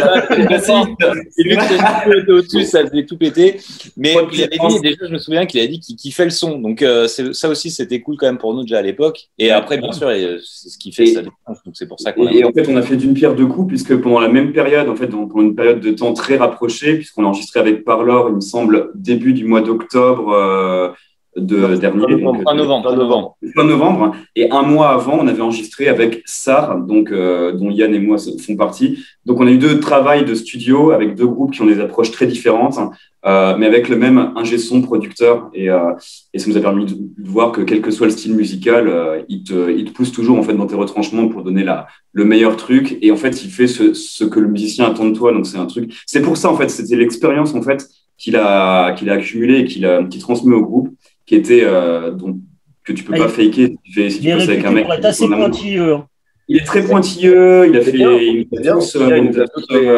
Speaker 4: C'est lui qui était au-dessus, ça faisait tout péter. Mais il avait dit, déjà, je me souviens qu'il a dit qu'il kiffait le son. Donc ça aussi, c'était cool quand même pour nous déjà à l'époque. Et après, bien sûr, c'est ce qui fait ça défonce. Donc c'est pour ça qu'on
Speaker 3: Et en fait, on a fait d'une pierre deux coups, puisque pendant la même période, en fait, pendant une période de temps très rapprochée, puisqu'on a enregistré avec Parlor, il me semble, début du mois d'octobre dernier.
Speaker 4: Fin novembre.
Speaker 3: Fin novembre. Et un mois avant, on avait enregistré avec SAR, donc, dont Yann et moi font partie. Donc, on a eu 2 travails de studio avec 2 groupes qui ont des approches très différentes, mais avec le même ingé son producteur. Et ça nous a permis de voir que quel que soit le style musical, il te pousse toujours en fait, dans tes retranchements pour donner le meilleur truc. Et en fait, il fait ce que le musicien attend de toi. Donc, c'est un truc. C'est pour ça, en fait, c'était l'expérience en fait, qu'il a accumulée et qu'il transmet au groupe, qui était que tu peux pas faker si tu passes avec un mec.
Speaker 1: Il est assez pointilleux.
Speaker 3: Il est très pointilleux. Il a fait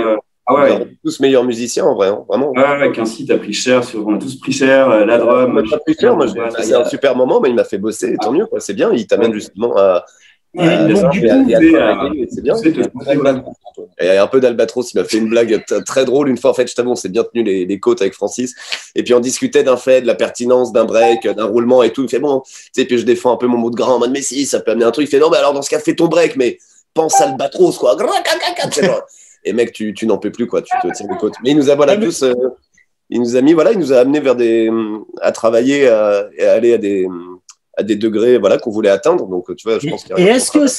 Speaker 2: tous meilleurs musiciens en vrai, hein, vraiment.
Speaker 3: Avec un site a pris cher, on a tous pris cher, la drum.
Speaker 2: Moi, j'ai passé un super moment, mais il m'a fait bosser, tant mieux, quoi. C'est bien, il t'amène justement à.
Speaker 1: Donc, du coup,
Speaker 2: c'est bien. Il y a un peu d'Albatros, il m'a fait une blague très drôle une fois. En fait, je t'avoue, on s'est bien tenu les côtes avec Francis. Et puis, on discutait d'un fait, de la pertinence d'un break, d'un roulement et tout. Il fait bon, tu sais, puis je défends un peu mon mot de grain en mode, mais si, ça peut amener un truc. Il fait non, mais alors dans ce cas, fais ton break, mais pense Albatros, quoi. Et mec, tu n'en peux plus, quoi. Tu te tiens les côtes. Mais il nous a, voilà, tous. Il nous a mis, voilà, il nous a amené vers à travailler, à aller à des degrés, voilà, qu'on voulait atteindre. Donc, tu vois, je pense qu'il y a.
Speaker 1: Et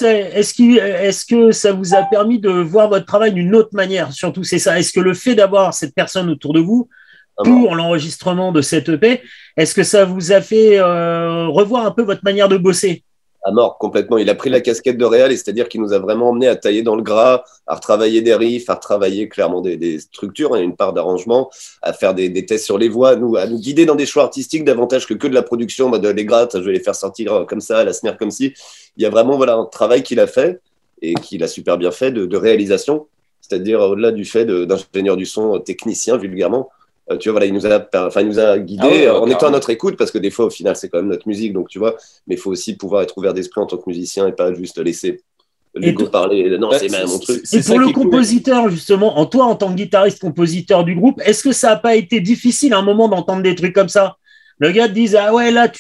Speaker 1: est-ce que ça vous a permis de voir votre travail d'une autre manière? Surtout, c'est ça. Est-ce que le fait d'avoir cette personne autour de vous pour l'enregistrement de cette EP, est-ce que ça vous a fait revoir un peu votre manière de bosser?
Speaker 2: À mort, complètement. Il a pris la casquette de réal, et c'est-à-dire qu'il nous a vraiment emmené à tailler dans le gras, à retravailler des riffs, à retravailler clairement des structures, une part d'arrangement, à faire des tests sur les voix, à nous guider dans des choix artistiques davantage que de la production, les grattes, je vais les faire sortir comme ça, la snare comme ci. Il y a vraiment un travail qu'il a fait, et qu'il a super bien fait, de réalisation, c'est-à-dire au-delà du fait d'ingénieur du son technicien, vulgairement. Tu vois, voilà, il nous a guidés en étant à notre écoute, parce que des fois, au final, c'est quand même notre musique, donc tu vois, mais il faut aussi pouvoir être ouvert d'esprit en tant que musicien et pas juste laisser l'ego parler. Non, c'est même mon truc.
Speaker 1: Et pour le compositeur, justement, en tant que guitariste-compositeur du groupe, est-ce que ça n'a pas été difficile à un moment d'entendre des trucs comme ça? Le gars te dise, ah ouais, là,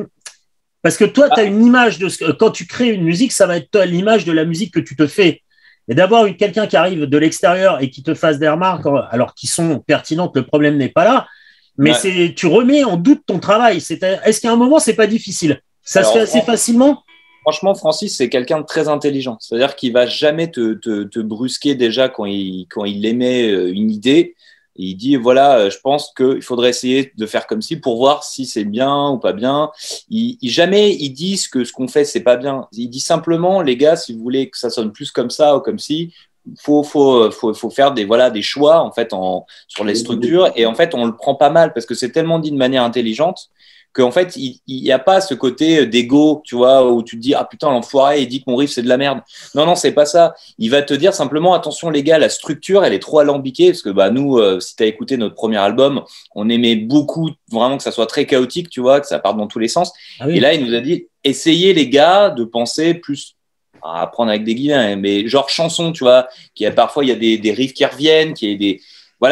Speaker 1: parce que toi, tu as une image quand tu crées une musique, ça va être toi l'image de la musique que tu te fais. Et d'avoir quelqu'un qui arrive de l'extérieur et qui te fasse des remarques, alors qui sont pertinentes, le problème n'est pas là, mais tu remets en doute ton travail. Est-ce qu'à un moment, c'est pas difficile? Ça se fait assez facilement?
Speaker 4: Franchement, Francis, c'est quelqu'un de très intelligent. C'est-à-dire qu'il va jamais te brusquer déjà quand il émet une idée. Et il dit, voilà, je pense qu'il faudrait essayer de faire comme ci pour voir si c'est bien ou pas bien. Jamais il dit ce qu'on fait, c'est pas bien. Il dit simplement, les gars, si vous voulez que ça sonne plus comme ça ou comme ci, faut faire des choix en fait sur les structures. Et en fait, on le prend pas mal parce que c'est tellement dit de manière intelligente qu'en fait, il n'y a pas ce côté d'ego, tu vois, où tu te dis, ah putain, l'enfoiré, il dit que mon riff, c'est de la merde. Non, c'est pas ça. Il va te dire simplement, attention les gars, la structure, elle est trop alambiquée, parce que nous, si tu as écouté notre premier album, on aimait beaucoup vraiment que ça soit très chaotique, tu vois, que ça parte dans tous les sens. Ah oui. Et là, il nous a dit, essayez les gars de penser plus, à prendre avec des guillemets, mais genre chanson, tu vois, parfois il y a des riffs qui reviennent, qui est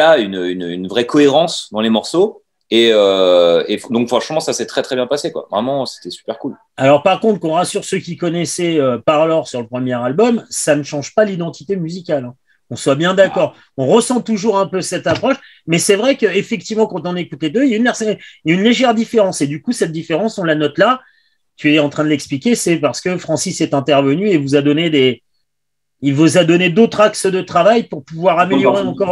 Speaker 4: une vraie cohérence dans les morceaux. Et donc franchement ça s'est très très bien passé quoi. Vraiment c'était super cool.
Speaker 1: Alors par contre qu'on rassure ceux qui connaissaient Parlor sur le premier album, ça ne change pas l'identité musicale, hein. On soit bien d'accord. On ressent toujours un peu cette approche, mais c'est vrai qu'effectivement quand on écoute les deux, il y a une légère différence et du coup cette différence on la note là. Tu es en train de l'expliquer, c'est parce que Francis est intervenu et il vous a donné d'autres axes de travail pour pouvoir améliorer encore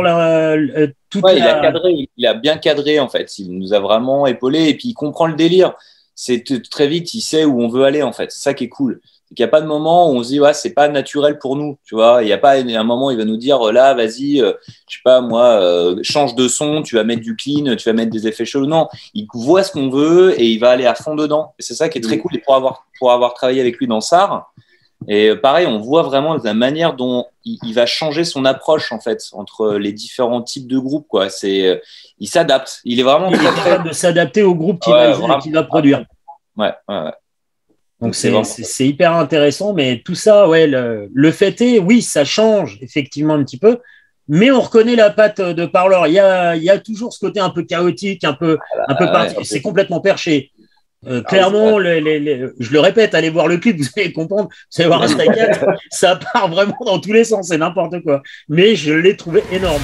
Speaker 4: il a bien cadré en fait. Il nous a vraiment épaulé et puis il comprend le délire. C'est très vite, il sait où on veut aller en fait. C'est ça qui est cool. C'est qu'il n'y a pas de moment où on se dit c'est pas naturel pour nous, tu vois. Il n'y a pas un moment où il va nous dire là, vas-y, je sais pas moi, change de son, tu vas mettre du clean, tu vas mettre des effets chauds. Non, il voit ce qu'on veut et il va aller à fond dedans. Et c'est ça qui est très cool. Et pour avoir travaillé avec lui dans SAR. Et pareil, on voit vraiment la manière dont il va changer son approche en fait entre les différents types de groupes quoi. Il s'adapte. Il est vraiment
Speaker 1: capable de s'adapter au groupe qu'il va produire.
Speaker 4: Ouais.
Speaker 1: Donc c'est hyper intéressant, mais tout ça, le fait est, oui, ça change effectivement un petit peu, mais on reconnaît la patte de Parlor. Il y a toujours ce côté un peu chaotique, un peu c'est complètement perché. Clairement, je le répète, allez voir le clip, vous allez comprendre, vous allez voir un stack, ça part vraiment dans tous les sens, c'est n'importe quoi. Mais je l'ai trouvé énorme.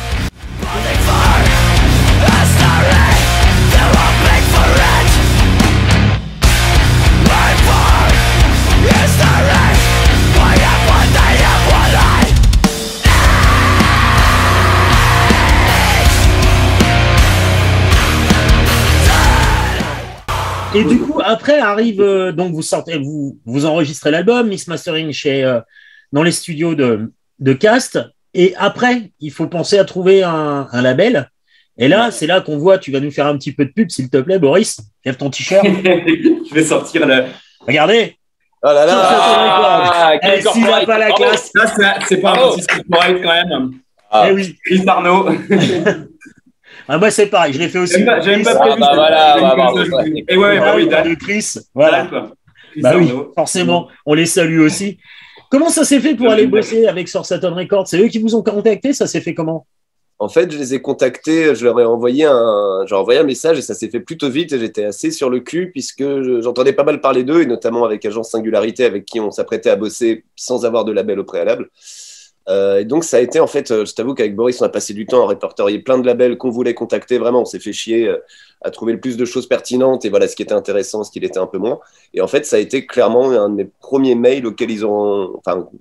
Speaker 1: Et du coup, après arrive, donc vous enregistrez l'album, mix mastering dans les studios de Cast. Et après, il faut penser à trouver un label. Et là, c'est là qu'on voit, tu vas nous faire un petit peu de pub, s'il te plaît, Boris. Lève ton t-shirt.
Speaker 3: Je vais sortir le.
Speaker 1: Regardez.
Speaker 2: Oh là là.
Speaker 1: S'il n'a pas la classe.
Speaker 3: Là, c'est pas un petit corporate quand même.
Speaker 1: Eh oui.
Speaker 3: Chris Arnaud.
Speaker 1: Moi, c'est pareil, je l'ai fait aussi.
Speaker 3: J'aime pas prévu. Et ouais, bah oui,
Speaker 1: de Chris. Voilà. Bah oui, forcément, on les salue aussi. Comment ça s'est fait pour aller bosser avec Sorsaton Records? C'est eux qui vous ont contacté? Ça s'est fait comment?
Speaker 2: En fait, je les ai contactés, je leur ai envoyé un message et ça s'est fait plutôt vite et j'étais assez sur le cul puisque j'entendais pas mal parler d'eux et notamment avec Agence Singularité avec qui on s'apprêtait à bosser sans avoir de label au préalable. Et donc ça a été en fait, je t'avoue qu'avec Boris on a passé du temps à répertorier plein de labels qu'on voulait contacter, vraiment on s'est fait chier à trouver le plus de choses pertinentes et voilà ce qui était intéressant, ce qui l'était un peu moins, et en fait ça a été clairement un de mes premiers mails auxquels ils ont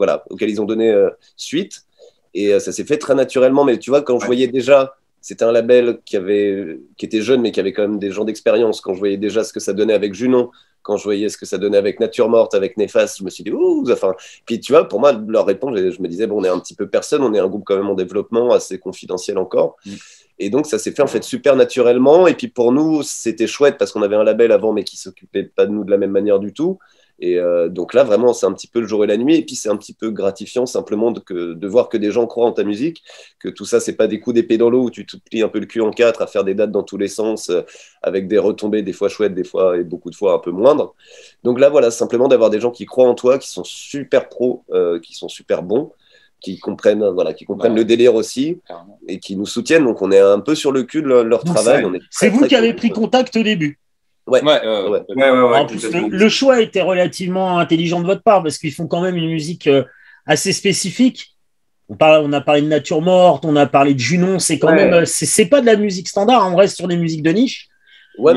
Speaker 2: donné suite, et ça s'est fait très naturellement, mais tu vois quand je voyais déjà, c'était un label qui était jeune mais qui avait quand même des gens d'expérience, quand je voyais déjà ce que ça donnait avec Junon, quand je voyais ce que ça donnait avec Nature Morte, avec Néfaste, je me suis dit, ouh, enfin. Puis tu vois, pour moi, leur réponse, je me disais, bon, on est un petit peu personne, on est un groupe quand même en développement, assez confidentiel encore. Et donc, ça s'est fait en fait super naturellement. Et puis pour nous, c'était chouette parce qu'on avait un label avant, mais qui ne s'occupait pas de nous de la même manière du tout. Et donc là, vraiment, c'est un petit peu le jour et la nuit. Et puis, c'est un petit peu gratifiant simplement de voir que des gens croient en ta musique, que tout ça, c'est pas des coups d'épée dans l'eau où tu te plies un peu le cul en quatre à faire des dates dans tous les sens, avec des retombées des fois chouettes, des fois et beaucoup de fois un peu moindres. Donc là, voilà, simplement d'avoir des gens qui croient en toi, qui sont super pros, qui sont super bons, qui comprennent le délire aussi et qui nous soutiennent. Donc, on est un peu sur le cul de leur travail.
Speaker 1: C'est vous qui avez pris contact au début.
Speaker 2: Ouais.
Speaker 1: En plus, le choix était relativement intelligent de votre part parce qu'ils font quand même une musique assez spécifique. On a parlé de Nature Morte, on a parlé de Junon, c'est quand même, c'est pas de la musique standard, on reste sur des musiques de niche. Moi,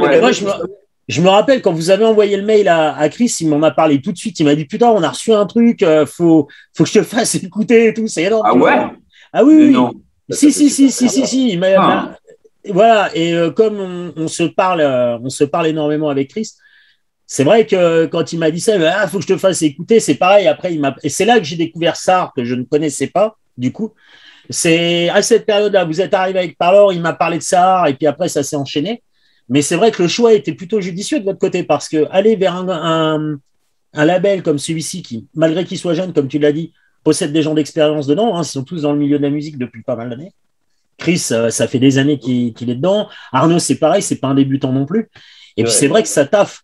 Speaker 1: je me rappelle quand vous avez envoyé le mail à Chris, il m'en a parlé tout de suite. Il m'a dit putain, on a reçu un truc, faut que je te le fasse écouter et tout. C'est énorme.
Speaker 3: Ah ouais?
Speaker 1: Ah oui. Non. Si. Il m'a. Voilà, et comme on se parle énormément avec Chris, c'est vrai que quand il m'a dit ça, faut que je te fasse écouter, c'est pareil. Après, et c'est là que j'ai découvert Sarr, que je ne connaissais pas, du coup. C'est à cette période-là, vous êtes arrivé avec Parlor, il m'a parlé de Sarr, et puis après, ça s'est enchaîné. Mais c'est vrai que le choix était plutôt judicieux de votre côté, parce que aller vers un label comme celui-ci, qui, malgré qu'il soit jeune, comme tu l'as dit, possède des gens d'expérience dedans, ils sont tous dans le milieu de la musique depuis pas mal d'années. Chris, ça fait des années qu'il est dedans. Arnaud, c'est pareil, c'est pas un débutant non plus. Et puis c'est vrai que ça taffe.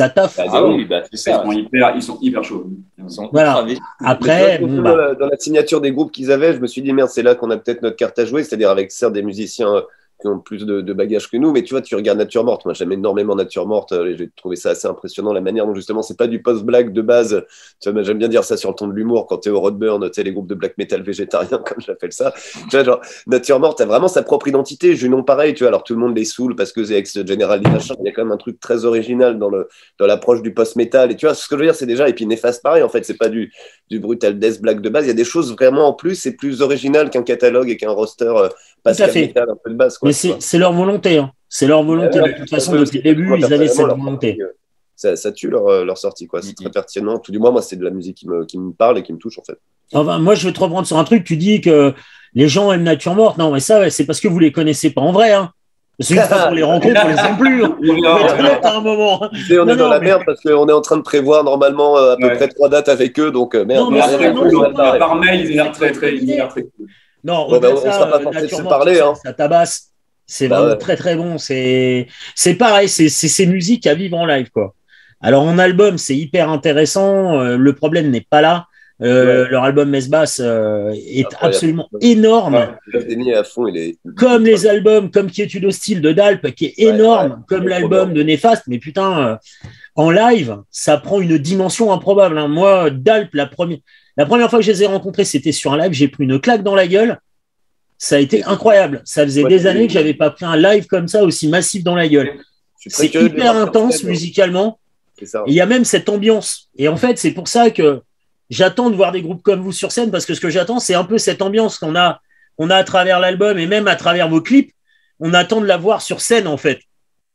Speaker 3: Ils sont hyper chauds.
Speaker 1: Voilà. Après,
Speaker 2: dans la signature des groupes qu'ils avaient, je me suis dit merde, c'est là qu'on a peut-être notre carte à jouer, c'est-à-dire avec certes des musiciens qui ont plus de bagages que nous, mais tu vois, tu regardes Nature Morte, moi j'aime énormément Nature Morte, j'ai trouvé ça assez impressionnant, la manière dont justement c'est pas du post-black de base, tu vois, j'aime bien dire ça sur le ton de l'humour, quand t'es au Roadburn, tu sais, les groupes de black metal végétarien, comme j'appelle ça, tu vois, genre, Nature Morte a vraiment sa propre identité, Junon pareil, tu vois, alors tout le monde les saoule parce que c'est ex-General Lee machin, il y a quand même un truc très original dans l'approche du post-metal, et tu vois, ce que je veux dire, c'est déjà, et puis Néfaste pareil, en fait, c'est pas du brutal death black de base, il y a des choses vraiment en plus, c'est plus original qu'un catalogue et qu'un roster
Speaker 1: Pascal
Speaker 2: metal un peu de base, quoi.
Speaker 1: Mais c'est leur volonté. Hein. C'est leur volonté. De toute façon, depuis le début, ils avaient cette volonté.
Speaker 2: Ça tue leur sortie, quoi. C'est très pertinent. Tout du moins, moi, c'est de la musique qui me parle et qui me touche, en fait.
Speaker 1: Enfin, moi, je vais te reprendre sur un truc. Tu dis que les gens aiment Nature Morte. Non, mais ça, c'est parce que vous les connaissez pas en vrai. Hein. Parce qu'une fois qu'on les rencontre, on les aime plus. Hein. On va être honnête à un moment.
Speaker 2: On est dans la merde parce qu'on est en train de prévoir normalement à peu près 3 dates avec eux. Donc, merde.
Speaker 3: Par mail, ils ont l'air très cool.
Speaker 1: Non, on sera pas forcé de se parler. Ça tabasse. C'est vraiment très très bon. C'est pareil, c'est ces musiques à vivre en live, quoi. Alors en album, c'est hyper intéressant. Le problème n'est pas là. Leur album Mesbass est absolument énorme.
Speaker 2: À fond,
Speaker 1: comme les albums, comme Quiétude hostile de Dalp, qui est énorme, comme l'album de Néfaste. Mais putain, en live, ça prend une dimension improbable. Hein. Moi, Dalp, la première fois que je les ai rencontrés, c'était sur un live. J'ai pris une claque dans la gueule. Ça a été incroyable. Ça faisait des années que j'avais pas pris un live comme ça aussi massif dans la gueule. C'est hyper intense musicalement. Il y a même cette ambiance. Et en fait, c'est pour ça que j'attends de voir des groupes comme vous sur scène, parce que ce que j'attends, c'est un peu cette ambiance qu'on a à travers l'album et même à travers vos clips. On attend de la voir sur scène, en fait.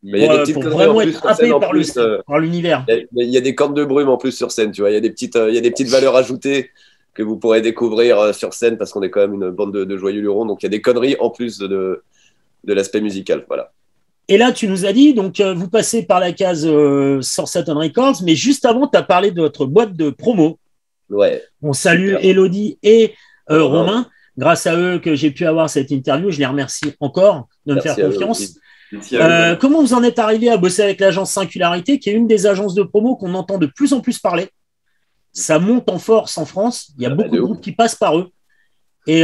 Speaker 2: Mais il y a des petites
Speaker 1: pour
Speaker 2: conneries en
Speaker 1: vraiment
Speaker 2: plus
Speaker 1: être
Speaker 2: sur scène,
Speaker 1: happé
Speaker 2: en
Speaker 1: par
Speaker 2: plus,
Speaker 1: par l'univers.
Speaker 2: il y a des cordes de brume en plus sur scène, tu vois. Il y a des petites valeurs ajoutées que vous pourrez découvrir sur scène parce qu'on est quand même une bande de joyeux lurons. Donc il y a des conneries en plus de l'aspect musical. Voilà.
Speaker 1: Et là, tu nous as dit, donc vous passez par la case Source Saturn Records, mais juste avant, tu as parlé de votre boîte de promo.
Speaker 2: Ouais.
Speaker 1: On salue
Speaker 2: Super.
Speaker 1: Elodie et
Speaker 2: Romain.
Speaker 1: Romain. Grâce à eux que j'ai pu avoir cette interview. Je les remercie encore de me
Speaker 2: Merci
Speaker 1: faire
Speaker 2: à eux
Speaker 1: confiance.
Speaker 2: aussi.
Speaker 3: Merci à vous.
Speaker 1: Comment vous en êtes arrivé à bosser avec l'agence Singularité, qui est une des agences de promo qu'on entend de plus en plus parler? Ça monte en force en France. Il y a beaucoup de groupes qui passent par eux. Et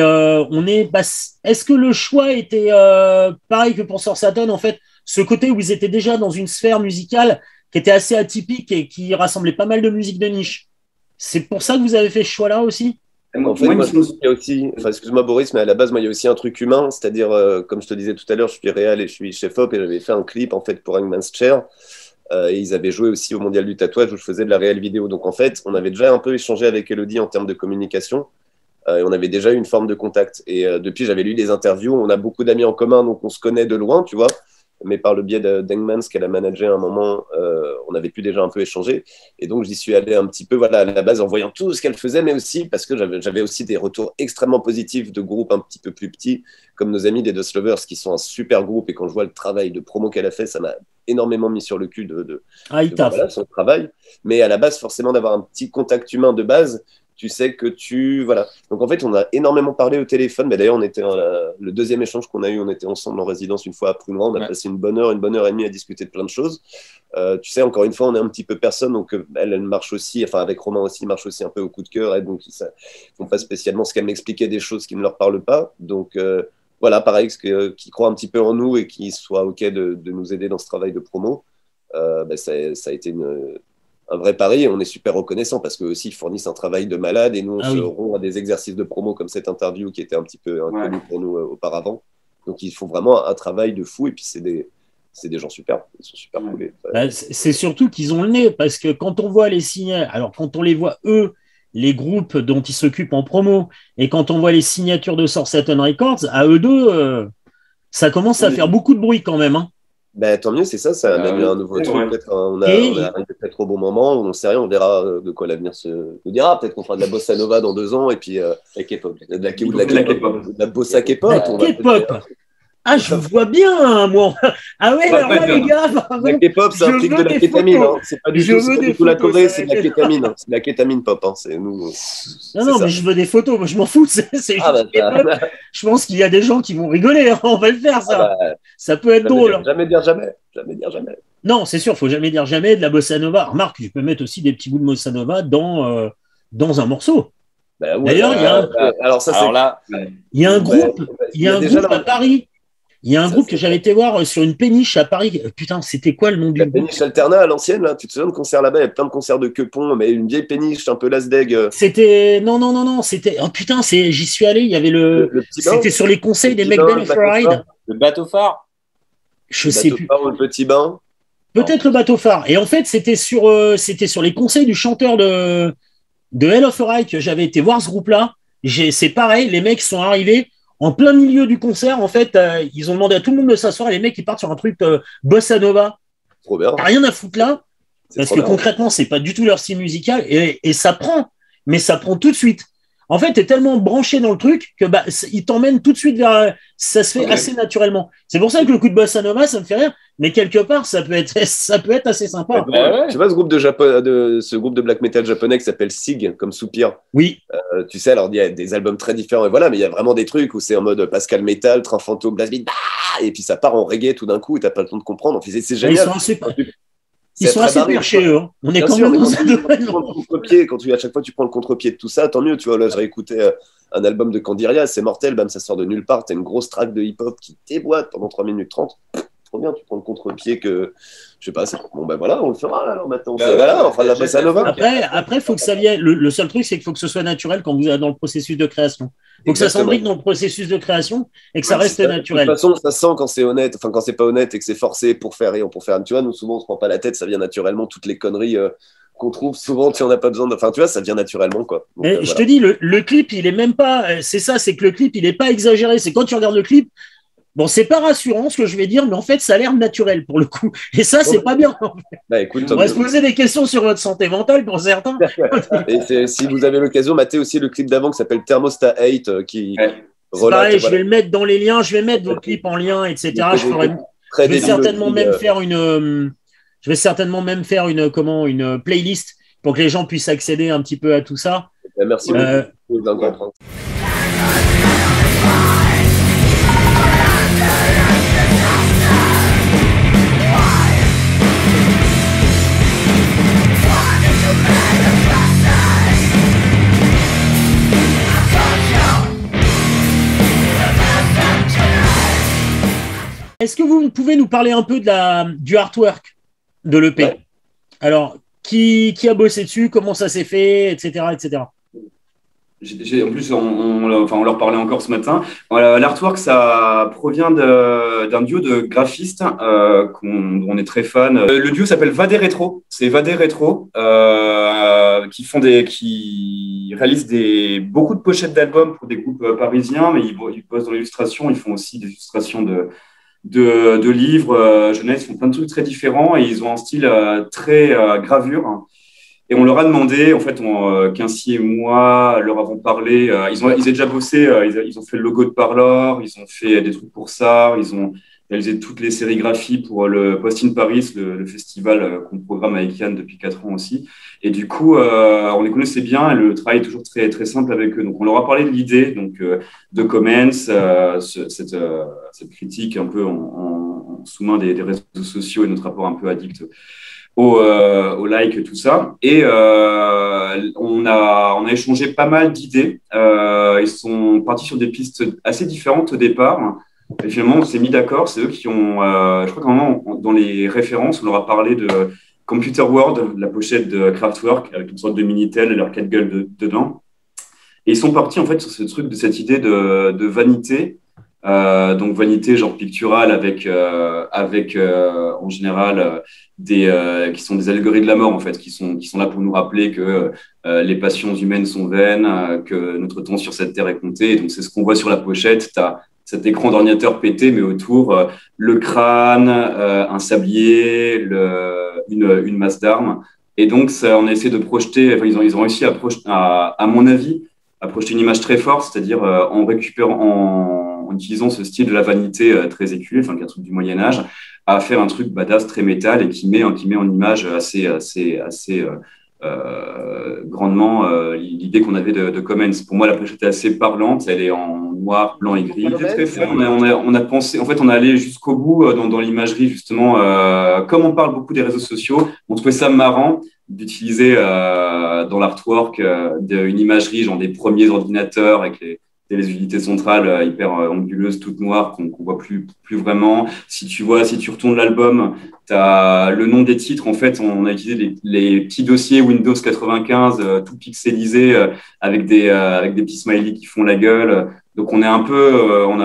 Speaker 1: est-ce que le choix était pareil que pour Sorsaton, en fait, ce côté où ils étaient déjà dans une sphère musicale qui était assez atypique et qui rassemblait pas mal de musique de niche? C'est pour ça que vous avez fait ce choix-là aussi?
Speaker 2: En fait, moi, il y a aussi, enfin, excuse-moi Boris, mais à la base, moi, il y a aussi un truc humain, c'est-à-dire, comme je te disais tout à l'heure, je suis réal et je suis chef-op et j'avais fait un clip en fait pour Hangman's Chair. Et ils avaient joué aussi au Mondial du tatouage où je faisais de la réelle vidéo. Donc en fait, on avait déjà un peu échangé avec Elodie en termes de communication. Et on avait déjà eu une forme de contact. Et depuis, j'avais lu des interviews. On a beaucoup d'amis en commun, donc on se connaît de loin, tu vois. Mais par le biais d'Hangmans, qu'elle a managé à un moment, on avait pu déjà un peu échanger. Et donc, j'y suis allé un petit peu, voilà, à la base, en voyant tout ce qu'elle faisait, mais aussi parce que j'avais aussi des retours extrêmement positifs de groupes un petit peu plus petits, comme nos amis des Dust Lovers, qui sont un super groupe. Et quand je vois le travail de promo qu'elle a fait, ça m'a énormément mis sur le cul de voir, voilà, son travail. Mais à la base, forcément, d'avoir un petit contact humain de base, tu sais que voilà. Donc en fait, on a énormément parlé au téléphone. Mais d'ailleurs, on était le deuxième échange qu'on a eu, on était ensemble en résidence une fois à Prunois. On a passé une bonne heure et demie à discuter de plein de choses. Tu sais, encore une fois, on est un petit peu personne, donc elle marche aussi, enfin avec Romain aussi, marche aussi un peu au coup de cœur. Et donc, ils font pas spécialement ce qu'elle m'expliquait des choses qui ne leur parlent pas. Donc voilà, pareil, qui croient un petit peu en nous et qui soient OK de nous aider dans ce travail de promo. Ça a été un vrai pari et on est super reconnaissant parce qu'eux aussi ils fournissent un travail de malade et nous on se rompt à des exercices de promo comme cette interview qui était un petit peu inconnue pour nous auparavant. Donc ils font vraiment un travail de fou et puis c'est des gens super, ils sont super cool.
Speaker 1: C'est surtout qu'ils ont le nez parce que quand on voit les signatures, alors quand on les voit eux, les groupes dont ils s'occupent en promo, et quand on voit les signatures de Sorsaton Records, à eux deux, ça commence à faire beaucoup de bruit quand même. Hein.
Speaker 2: Tant mieux, c'est ça, ça a eu un nouveau truc. Peut-être on est arrivé peut-être au bon moment, on ne sait rien, on verra de quoi l'avenir nous dira. Peut-être qu'on fera de la bossa nova dans 2 ans et puis
Speaker 4: la K-pop.
Speaker 2: de la bossa K-pop.
Speaker 1: La K-pop. Ah, je vois bien, moi. Ah ouais, alors là, les gars.
Speaker 2: La K-pop, ça implique de la kétamine. Hein. C'est pas du tout la Corée, c'est de la kétamine. Hein. C'est de la kétamine pop. Hein. C'est nous.
Speaker 1: Non, mais je veux des photos. Moi, je m'en fous. C'est juste K-pop. Je pense qu'il y a des gens qui vont rigoler. Hein. On va le faire, ça. Ça peut être drôle.
Speaker 2: Jamais dire jamais. Jamais dire jamais.
Speaker 1: Non, c'est sûr, il faut jamais dire jamais de la bossa nova. Remarque, je peux mettre aussi des petits bouts de bossa nova dans un morceau. D'ailleurs, il y a il y a un groupe à Paris. Il y a un groupe que j'avais été voir sur une péniche à Paris. Putain, c'était quoi le nom du groupe?
Speaker 2: La péniche Alterna à l'ancienne, là. Tu te souviens de concerts là-bas? Il y a plein de concerts de quepons, mais une vieille péniche, un peu lasdeg.
Speaker 1: C'était. Non. C'était. Oh putain, j'y suis allé. Il y avait c'était sur les conseils des mecs d'El-Ride.
Speaker 4: Le bateau phare?
Speaker 2: Je sais plus. Le petit bain.
Speaker 1: Peut-être le bateau phare. Et en fait, c'était sur les conseils du chanteur de Hell of a Ride que j'avais été voir ce groupe-là. C'est pareil, les mecs sont arrivés. En plein milieu du concert, en fait, ils ont demandé à tout le monde de s'asseoir et les mecs, ils partent sur un truc bossa nova.
Speaker 2: Trop bien.
Speaker 1: T'as rien à foutre là, parce que concrètement, c'est pas du tout leur style musical et ça prend, mais ça prend tout de suite. En fait, t'es tellement branché dans le truc que ils t'emmènent tout de suite vers. Ça se fait assez naturellement. C'est pour ça que le coup de bossa nova, ça me fait rire, mais quelque part, ça peut être assez sympa.
Speaker 2: Tu vois ce groupe ce groupe de black metal japonais qui s'appelle Sig, comme soupir.
Speaker 1: Oui.
Speaker 2: Tu sais, alors il y a des albums très différents et voilà, mais il y a vraiment des trucs où c'est en mode Pascal Metal, Train Fantôme, Blast Beat, et puis ça part en reggae tout d'un coup et t'as pas le temps de comprendre. C'est génial.
Speaker 1: Ils sont assez perchés, eux. Hein. On est quand même dans un domaine.
Speaker 2: À chaque fois tu prends le contre-pied de tout ça, tant mieux. Tu vois, là, j'ai réécouté un album de Candiria, c'est mortel, bam, ça sort de nulle part. T'as une grosse track de hip-hop qui déboîte pendant 3 minutes 30. Trop bien, tu prends le contre-pied que. Je sais pas, bon ben voilà, on le fera alors maintenant. Voilà, on fera de la bossa nova.
Speaker 1: Après, il faut que ça vienne. Le seul truc, c'est qu'il faut que ce soit naturel quand vous êtes dans le processus de création. Il faut que ça s'embrique dans le processus de création et que ça reste naturel.
Speaker 2: De toute façon, ça sent quand c'est honnête, enfin quand c'est pas honnête et que c'est forcé pour faire rire, pour faire. Tu vois, nous souvent on se prend pas la tête, ça vient naturellement. Toutes les conneries qu'on trouve souvent, tu en as pas besoin. Enfin, tu vois, ça vient naturellement quoi. Donc,
Speaker 1: je te dis, le clip, il est même pas. C'est ça, c'est que le clip, il est pas exagéré. C'est quand tu regardes le clip. Bon, c'est pas rassurant ce que je vais dire, mais en fait, ça a l'air naturel pour le coup. Et ça, c'est pas bien.
Speaker 2: Bah, écoute,
Speaker 1: On va se poser des questions sur votre santé mentale pour certains.
Speaker 2: Et si vous avez l'occasion, matez aussi le clip d'avant qui s'appelle Thermostat 8 qui
Speaker 1: relate. Pareil, je vais le mettre dans les liens, je vais mettre vos clips en lien, etc. Je vais certainement même faire une playlist pour que les gens puissent accéder un petit peu à tout ça.
Speaker 2: Merci beaucoup.
Speaker 1: Est-ce que vous pouvez nous parler un peu du artwork de l'EP? Ouais. Alors, qui a bossé dessus, comment ça s'est fait, etc. etc.
Speaker 3: En plus, on leur parlait encore ce matin. L'artwork, ça provient d'un duo de graphistes dont on est très fan. Le duo s'appelle Vadé Rétro. C'est Vadé Rétro qui réalisent beaucoup de pochettes d'albums pour des groupes parisiens, mais ils bossent dans l'illustration. Ils font aussi des illustrations de livres jeunesse. Ils font plein de trucs très différents et ils ont un style très gravure. Et on leur a demandé, en fait, Quincy et moi leur avons parlé. Ils avaient déjà bossé, ils ont fait le logo de Parlor, ils ont fait des trucs pour ça, ils ont réalisé toutes les sérigraphies pour le Post in Paris, le festival qu'on programme avec Yann depuis 4 ans aussi. Et du coup, on les connaissait bien et le travail est toujours très, très simple avec eux. Donc, on leur a parlé de l'idée de Commence, cette critique un peu en sous-main des réseaux sociaux et notre rapport un peu addict au like, tout ça. Et on a échangé pas mal d'idées. Ils sont partis sur des pistes assez différentes au départ. Et finalement, on s'est mis d'accord. C'est eux qui ont, je crois qu'à un moment, dans les références, on leur a parlé de Computer World, la pochette de Kraftwerk, avec une sorte de Minitel et leur 4 gueules dedans. Et ils sont partis en fait sur ce truc de cette idée de vanité. Donc vanité genre picturale avec en général qui sont des allégories de la mort en fait, qui sont là pour nous rappeler que les passions humaines sont vaines, que notre temps sur cette terre est compté. Et donc c'est ce qu'on voit sur la pochette. T'as cet écran d'ordinateur pété, mais autour le crâne, un sablier, une masse d'armes. Et donc ça, on a essayé de projeter. Enfin, ils ont réussi à mon avis, à projeter une image très forte, c'est-à-dire en utilisant ce style de la vanité très éculé, enfin, qui est un truc du Moyen-Âge, à faire un truc badass très métal et qui met en image assez grandement l'idée qu'on avait de Commence. Pour moi, la pochette est assez parlante, elle est en noir, blanc et gris. Très fort. On a pensé, en fait, on est allé jusqu'au bout dans l'imagerie, justement. Comme on parle beaucoup des réseaux sociaux, on trouvait ça marrant d'utiliser dans l'artwork une imagerie, genre des premiers ordinateurs avec les unités centrales hyper anguleuses, toutes noires, qu'on voit plus vraiment. Si tu retournes l'album, tu as le nom des titres. En fait, on a utilisé les petits dossiers Windows 95, tout pixelisés, avec des petits smileys qui font la gueule. Donc, on est un peu, on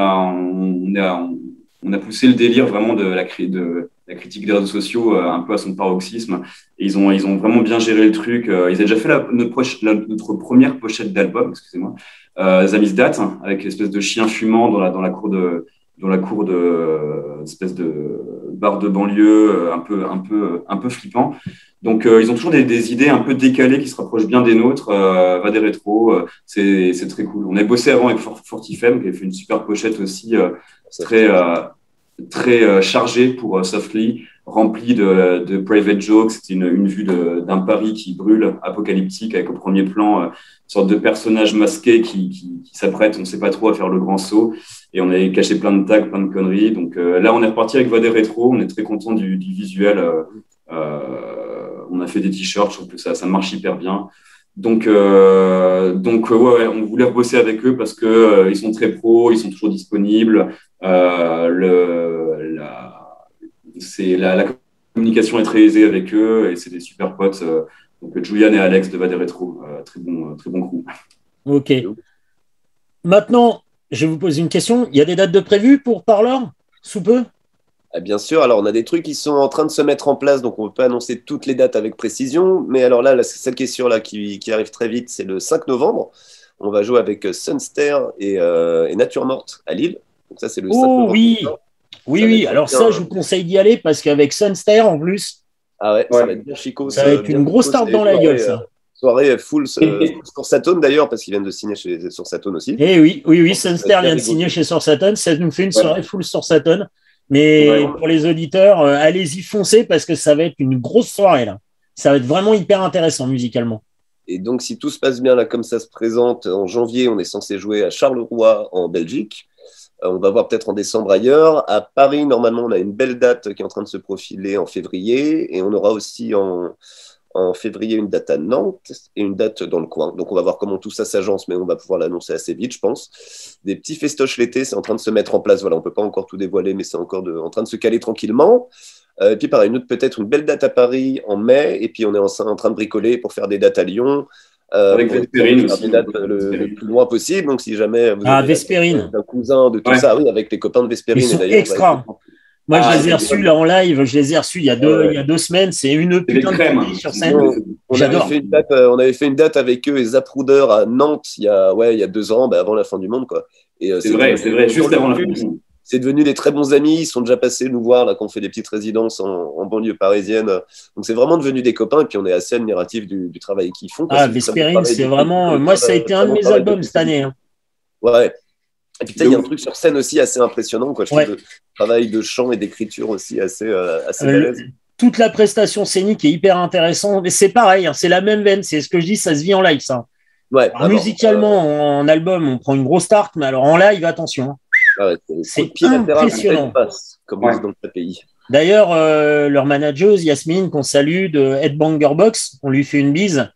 Speaker 3: a poussé le délire vraiment de la critique des réseaux sociaux un peu à son paroxysme. Et ils ont vraiment bien géré le truc. Ils avaient déjà fait notre première pochette d'album, excusez-moi, Zamizdat, avec l'espèce de chien fumant dans la cour de espèce de bar de banlieue un peu flippant. Donc ils ont toujours des idées un peu décalées qui se rapprochent bien des nôtres. Vadé Rétro, c'est très cool. On a bossé avant avec Fortifem qui avait fait une super pochette aussi très chargée pour Softly, remplie de private jokes. C'était une vue d'un Paris qui brûle, apocalyptique, avec au premier plan une sorte de personnage masqué qui s'apprête, on ne sait pas trop, à faire le grand saut. Et on avait caché plein de tags, plein de conneries. Donc là, on est reparti avec Vadé Rétro. On est très content du visuel. On a fait des t-shirts, je trouve que ça marche hyper bien. Donc ouais, on voulait rebosser avec eux parce que ils sont très pros, ils sont toujours disponibles. La communication est très aisée avec eux et c'est des super potes. Donc Julian et Alex de Vadé Rétro, très bon crew.
Speaker 1: Ok. Maintenant, je vais vous poser une question. Il y a des dates de prévues pour Parlor sous peu?
Speaker 2: Bien sûr, alors on a des trucs qui sont en train de se mettre en place, donc on ne peut pas annoncer toutes les dates avec précision, mais alors là, cette question-là qui arrive très vite, c'est le 5 novembre. On va jouer avec Sunster et Nature Morte à Lille, Donc ça, c'est le 7
Speaker 1: Oh
Speaker 2: novembre.
Speaker 1: oui,
Speaker 2: Ça
Speaker 1: oui,
Speaker 2: va
Speaker 1: oui.
Speaker 2: être
Speaker 1: Alors
Speaker 2: bien,
Speaker 1: ça, je vous conseille d'y aller parce qu'avec Sunster en plus,
Speaker 2: Ah ouais,
Speaker 3: Ouais.
Speaker 2: ça va être bien chicos.
Speaker 1: ça va être
Speaker 2: bien
Speaker 1: une grosse
Speaker 2: chicos,
Speaker 1: tarte
Speaker 2: et
Speaker 1: dans la
Speaker 2: soirée,
Speaker 1: gueule, ça.
Speaker 2: Soirée full
Speaker 3: Et-
Speaker 2: sur Saturn d'ailleurs, parce qu'ils viennent de signer sur Saturn aussi.
Speaker 1: Et oui, oui, oui,
Speaker 2: Donc, ça va
Speaker 1: Sunster
Speaker 2: être
Speaker 1: vient de
Speaker 2: rigolo.
Speaker 1: signer chez Sorsaton. Ça nous fait une
Speaker 3: Ouais.
Speaker 1: soirée full Sorsaton. Mais
Speaker 3: Ouais.
Speaker 1: pour les auditeurs, allez-y foncer parce que ça va être une grosse soirée là. Ça va être vraiment hyper intéressant musicalement.
Speaker 2: Et donc, si tout se passe bien là, comme ça se présente, en janvier, on est censé jouer à Charleroi en Belgique. On va voir peut-être en décembre ailleurs. À Paris, normalement, on a une belle date qui est en train de se profiler en février. Et on aura aussi en février une date à Nantes et une date dans le coin. Donc, on va voir comment tout ça s'agence, mais on va pouvoir l'annoncer assez vite, je pense. Des petits festoches l'été, c'est en train de se mettre en place. Voilà, on ne peut pas encore tout dévoiler, mais c'est encore en train de se caler tranquillement. Et puis, pareil, peut-être une belle date à Paris en mai. Et puis, on est en train de bricoler pour faire des dates à Lyon.
Speaker 3: Avec
Speaker 2: Pour
Speaker 3: Vespérine
Speaker 2: faire
Speaker 3: aussi.
Speaker 2: des dates le plus loin possible. Donc, si jamais vous
Speaker 1: Ah,
Speaker 2: avez
Speaker 1: Vespérine.
Speaker 2: d'un cousin, de tout
Speaker 3: Ouais.
Speaker 2: ça, oui, avec les copains de
Speaker 1: Ils
Speaker 2: Vespérine.
Speaker 1: sont
Speaker 2: Et d'ailleurs,
Speaker 1: extra. Moi,
Speaker 3: Ah,
Speaker 1: je les ai
Speaker 3: c'est
Speaker 1: reçus
Speaker 3: bien.
Speaker 1: là en live. Je les ai reçus il y a
Speaker 3: Ouais.
Speaker 1: il y a 2 semaines. C'est une
Speaker 3: C'est des
Speaker 1: putain de
Speaker 3: crèmes.
Speaker 1: folie sur scène.
Speaker 2: on avait
Speaker 1: J'adore.
Speaker 2: on avait fait une date avec eux et Zapruder à Nantes il y a 2 ans, avant la fin du monde, quoi. Et
Speaker 3: C'est vrai, juste avant la fin du monde.
Speaker 2: c'est devenu des très bons amis. Ils sont déjà passés nous voir là, quand on fait des petites résidences en banlieue parisienne. Donc c'est vraiment devenu des copains. Et puis on est assez admiratifs du travail qu'ils font.
Speaker 1: Ah, Vespérine, c'est vraiment. Moi, ça a été un de mes albums cette année. Hein.
Speaker 2: Ouais. Et puis il y a un truc sur scène aussi assez impressionnant, quoi. Je
Speaker 1: Ouais.
Speaker 2: trouve le travail de chant et d'écriture aussi assez balèze.
Speaker 1: Toute la prestation scénique est hyper intéressante. Mais c'est pareil, hein, c'est la même veine. C'est ce que je dis, ça se vit en live, ça.
Speaker 2: Ouais,
Speaker 1: Alors, musicalement, en album, on prend une grosse tarte, mais alors en live, attention. Hein.
Speaker 2: ouais,
Speaker 1: C'est impressionnant.
Speaker 2: Comme on dit dans le pays.
Speaker 1: D'ailleurs, leur manageuse, Yasmine, qu'on salue, de Headbanger Box, on lui fait une bise.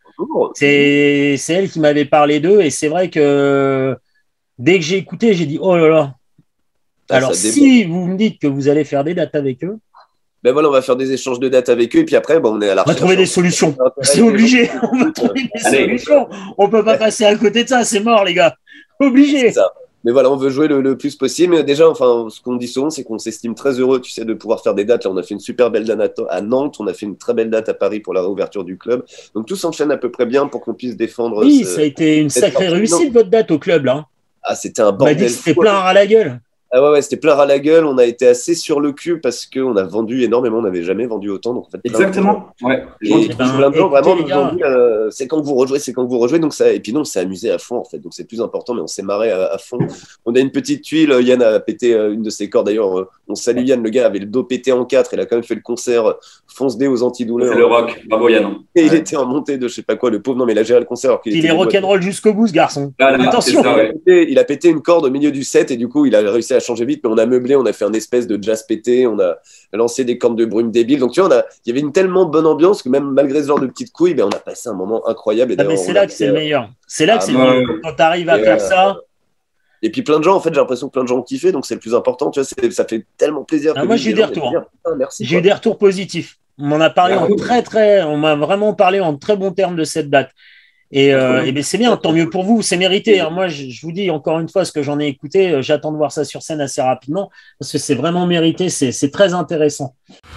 Speaker 1: C'est elle qui m'avait parlé d'eux, et c'est vrai que dès que j'ai écouté, j'ai dit, oh là là. Alors, si vous me dites que vous allez faire des dates avec eux,
Speaker 2: ben voilà, on va faire des échanges de dates avec eux, et puis après, on est à la
Speaker 1: on va trouver des solutions. C'est obligé. On va trouver des solutions. On peut pas passer à côté de ça. C'est mort, les gars. Obligé.
Speaker 2: C'est ça. Mais voilà, on veut jouer le plus possible. Mais déjà, enfin, ce qu'on dit souvent, c'est qu'on s'estime très heureux, tu sais, de pouvoir faire des dates. Là, on a fait une super belle date à Nantes, on a fait une très belle date à Paris pour la réouverture du club. Donc tout s'enchaîne à peu près bien pour qu'on puisse défendre.
Speaker 1: Oui, ça a été une sacrée réussite, votre date au club, là.
Speaker 2: Ah, c'était un bordel.
Speaker 1: On m'a dit que c'était plein à la gueule.
Speaker 2: Ah ouais, c'était plein à la gueule. On a été assez sur le cul parce qu'on a vendu énormément. On n'avait jamais vendu autant. Donc, en fait,
Speaker 3: exactement. Ouais.
Speaker 2: Et plein de gens vraiment nous ont dit c'est quand que vous rejouez, c'est quand que vous rejouez. Donc ça, et puis non, on s'est amusé à fond en fait. Donc c'est le plus important, mais on s'est marré à fond. On a une petite tuile. Yann a pété une de ses cordes. D'ailleurs, on salue Yann. Le gars avait le dos pété en 4. Il a quand même fait le concert fonce-dé aux antidouleurs.
Speaker 3: C'est le rock. Bravo Yann.
Speaker 2: Et il était en montée de je sais pas quoi, le pauvre. Non, mais il a géré le concert. Alors
Speaker 1: il est rock'n'roll jusqu'au bout, ce garçon.
Speaker 2: Attention. Il a pété une corde au milieu du set et du coup, il a réussi à changer vite. Mais on a meublé, on a fait un espèce de jazz pété, on a lancé des cornes de brume débiles. Donc tu vois, il y avait une tellement bonne ambiance que même malgré ce genre de petites couilles, on a passé un moment incroyable. Et
Speaker 1: mais c'est là que c'est le meilleur. C'est là que c'est le meilleur. Quand tu arrives à faire ça.
Speaker 2: Et puis plein de gens, en fait, j'ai l'impression que plein de gens ont kiffé, donc c'est le plus important. Tu vois, ça fait tellement plaisir.
Speaker 1: Moi, j'ai eu des retours.
Speaker 2: Merci.
Speaker 1: J'ai eu des retours positifs. On m'en a parlé on m'a vraiment parlé en très bons termes de cette date. Et ben c'est bien, tant mieux pour vous, c'est mérité. Hein. Moi, je vous dis encore une fois ce que j'en ai écouté, j'attends de voir ça sur scène assez rapidement parce que c'est vraiment mérité, c'est très intéressant.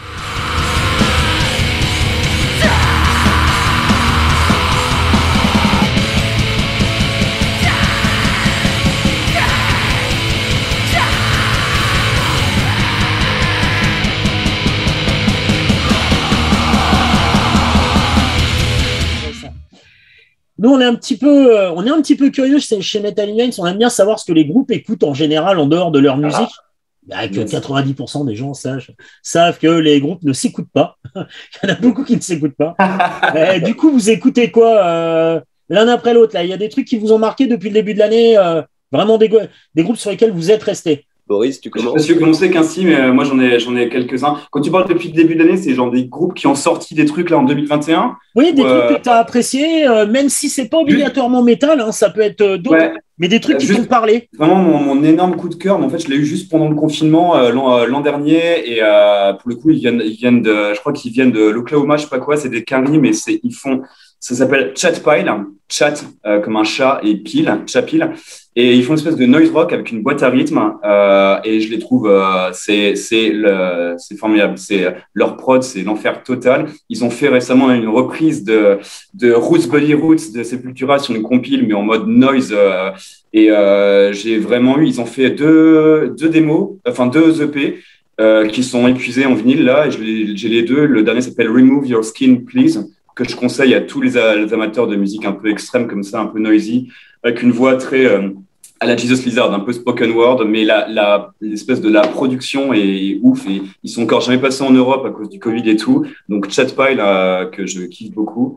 Speaker 1: Nous, on est un petit peu curieux chez Metal Events. On aime bien savoir ce que les groupes écoutent en général en dehors de leur musique. Que 90% des gens savent que les groupes ne s'écoutent pas. Il y en a beaucoup qui ne s'écoutent pas. Du coup, vous écoutez quoi l'un après l'autre là? Il y a des trucs qui vous ont marqué depuis le début de l'année, vraiment des groupes sur lesquels vous êtes restés.
Speaker 2: Boris, tu commences?
Speaker 3: Je suis commencé qu'ainsi, mais moi j'en ai quelques-uns. Quand tu parles depuis le début de l'année, c'est genre des groupes qui ont sorti des trucs là en 2021.
Speaker 1: Oui, des trucs que tu as appréciés, même si c'est pas obligatoirement métal, hein, ça peut être d'autres, mais des trucs qui t'ont parlé.
Speaker 3: Vraiment mon énorme coup de cœur, mais en fait je l'ai eu juste pendant le confinement l'an dernier, et pour le coup ils viennent de, je crois qu'ils viennent de l'Oklahoma, je sais pas quoi, c'est des Caries, mais ça s'appelle Chatpile, chat comme un chat et pile, Chapile. Et ils font une espèce de noise rock avec une boîte à rythme. Et je les trouve, c'est formidable. Leur prod, c'est l'enfer total. Ils ont fait récemment une reprise de Roots Body Roots de Sepultura sur une compile, mais en mode noise. J'ai vraiment eu, ils ont fait deux démos, enfin 2 EP. Qui sont épuisés en vinyle là, et j'ai les deux. Le dernier s'appelle Remove Your Skin Please, que je conseille à tous les amateurs de musique un peu extrême comme ça, un peu noisy, avec une voix très à la Jesus Lizard, un peu spoken word, mais l'espèce de la production est ouf, et ils sont encore jamais passés en Europe à cause du Covid et tout. Donc Chatpile, que je kiffe beaucoup.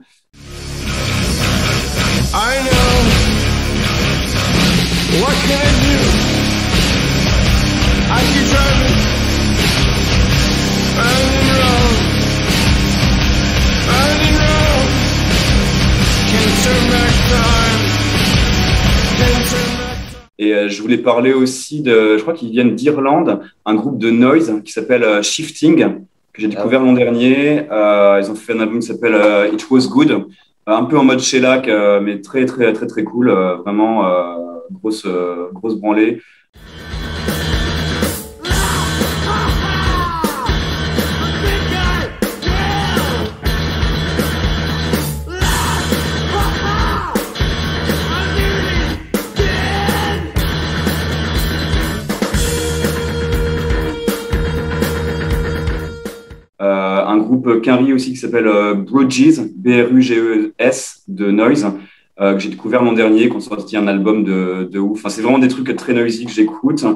Speaker 3: I know. What can I do? I keep driving. Et je voulais parler aussi je crois qu'ils viennent d'Irlande, un groupe de noise qui s'appelle Shifting, que j'ai découvert l'an dernier. Ils ont fait un album qui s'appelle It Was Good, un peu en mode shellac, mais très très très très cool, vraiment grosse branlée. Un groupe Quinry aussi qui s'appelle Bruges, B-R-U-G-E-S, de Noise, que j'ai découvert l'an dernier, qui ont sorti un album de ouf. Enfin, c'est vraiment des trucs très noisy que j'écoute.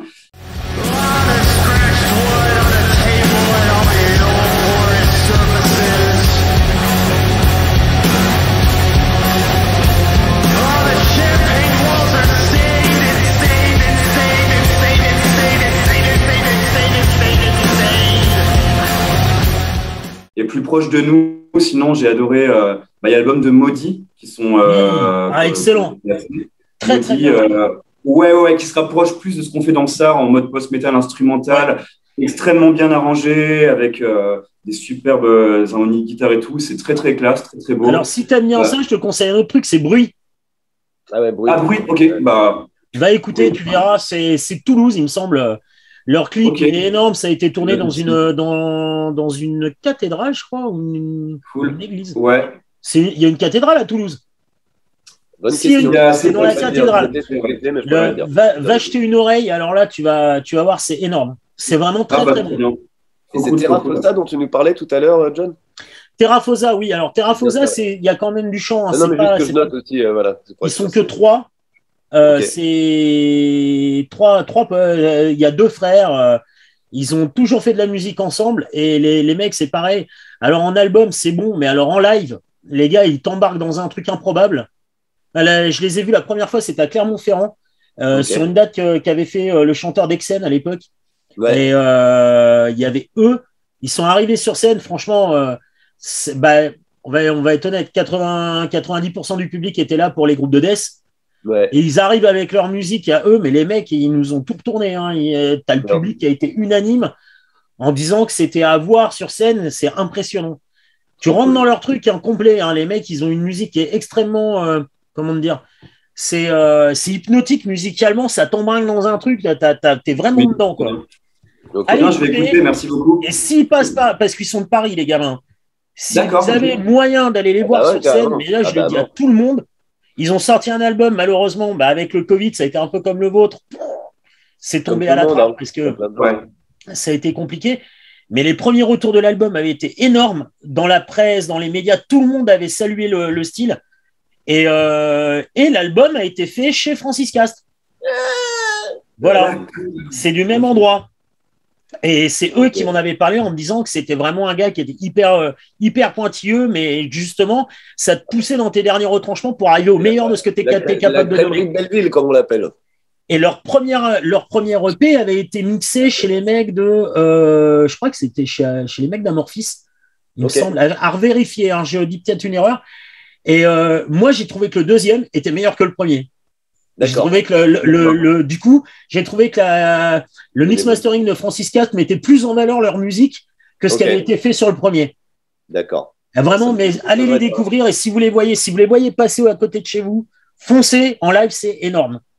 Speaker 3: Et plus proche de nous, sinon j'ai adoré, il y a l'album de Maudit qui sont
Speaker 1: excellent, très très bien.
Speaker 3: Ouais, qui se rapproche plus de ce qu'on fait dans le SAR en mode post-metal instrumental, extrêmement bien arrangé avec des superbes harmonies de guitare et tout. C'est très très classe, très très beau.
Speaker 1: Alors si t'aimes bien ça, je te conseille un autre truc, c'est Bruit.
Speaker 2: Ah ouais, Bruit.
Speaker 3: Ah Bruit, ok.
Speaker 1: Va écouter, tu verras, c'est Toulouse, il me semble. Leur clip il est énorme, ça a été tourné dans une cathédrale, je crois, ou une église.
Speaker 3: Ouais.
Speaker 1: Il y a une cathédrale à Toulouse.
Speaker 2: Bonne question.
Speaker 1: C'est dans la cathédrale. Va jeter une oreille, alors là, tu vas voir, c'est énorme. C'est vraiment très très bon.
Speaker 2: Et c'est Terra Fosa dont tu nous parlais tout à l'heure, John?
Speaker 1: Terra Fosa, oui. Alors Terra Fosa, il y a quand même du chant.
Speaker 2: Non, mais juste que je note aussi, voilà.
Speaker 1: Ils sont que 3. C'est trois. Il y a 2 frères. Ils ont toujours fait de la musique ensemble et les mecs, c'est pareil. Alors en album, c'est bon, mais alors en live, les gars, ils t'embarquent dans un truc improbable. Je les ai vus la première fois, c'était à Clermont-Ferrand, sur une date qu'avait fait le chanteur d'Exen à l'époque. Ouais. Et il y avait eux, ils sont arrivés sur scène. Franchement, on va être honnête, 90% du public était là pour les groupes de death. Ouais. Et ils arrivent avec leur musique à eux, mais les mecs, ils nous ont tout retourné. T'as le public qui a été unanime en disant que c'était à voir sur scène, c'est impressionnant. Tu rentres dans leur truc complet. Les mecs, ils ont une musique qui est extrêmement, comment dire, c'est hypnotique musicalement, ça t'embarque dans un truc, t'es vraiment dedans, quoi.
Speaker 3: Allez, je vais écouter, merci beaucoup.
Speaker 1: Et s'ils passent pas, parce qu'ils sont de Paris, les gamins, si vous avez moyen d'aller les voir sur scène, mais là, je le dis à tout le monde. Ils ont sorti un album, malheureusement, avec le Covid, ça a été un peu comme le vôtre. C'est tombé à la trappe parce que ça a été compliqué. Mais les premiers retours de l'album avaient été énormes. Dans la presse, dans les médias, tout le monde avait salué le style. Et l'album a été fait chez Francis Cast. Voilà, c'est du même endroit. Et c'est eux qui m'en avaient parlé en me disant que c'était vraiment un gars qui était hyper pointilleux, mais justement, ça te poussait dans tes derniers retranchements pour arriver au meilleur de ce que tu es capable de donner.
Speaker 2: Belleville, comme on l'appelle.
Speaker 1: Et leur première EP avait été mixé chez les mecs de, je crois que c'était chez les mecs d'Amorphis, il me semble, à revérifier, j'ai dit peut-être une erreur. Et moi, j'ai trouvé que le deuxième était meilleur que le premier. J'ai trouvé que du coup, j'ai trouvé que le mix mastering de Francis Cast mettait plus en valeur leur musique que ce qui avait été fait sur le premier.
Speaker 2: D'accord.
Speaker 1: Vraiment, mais allez les découvrir et si vous les voyez passer à côté de chez vous, foncez en live, c'est énorme.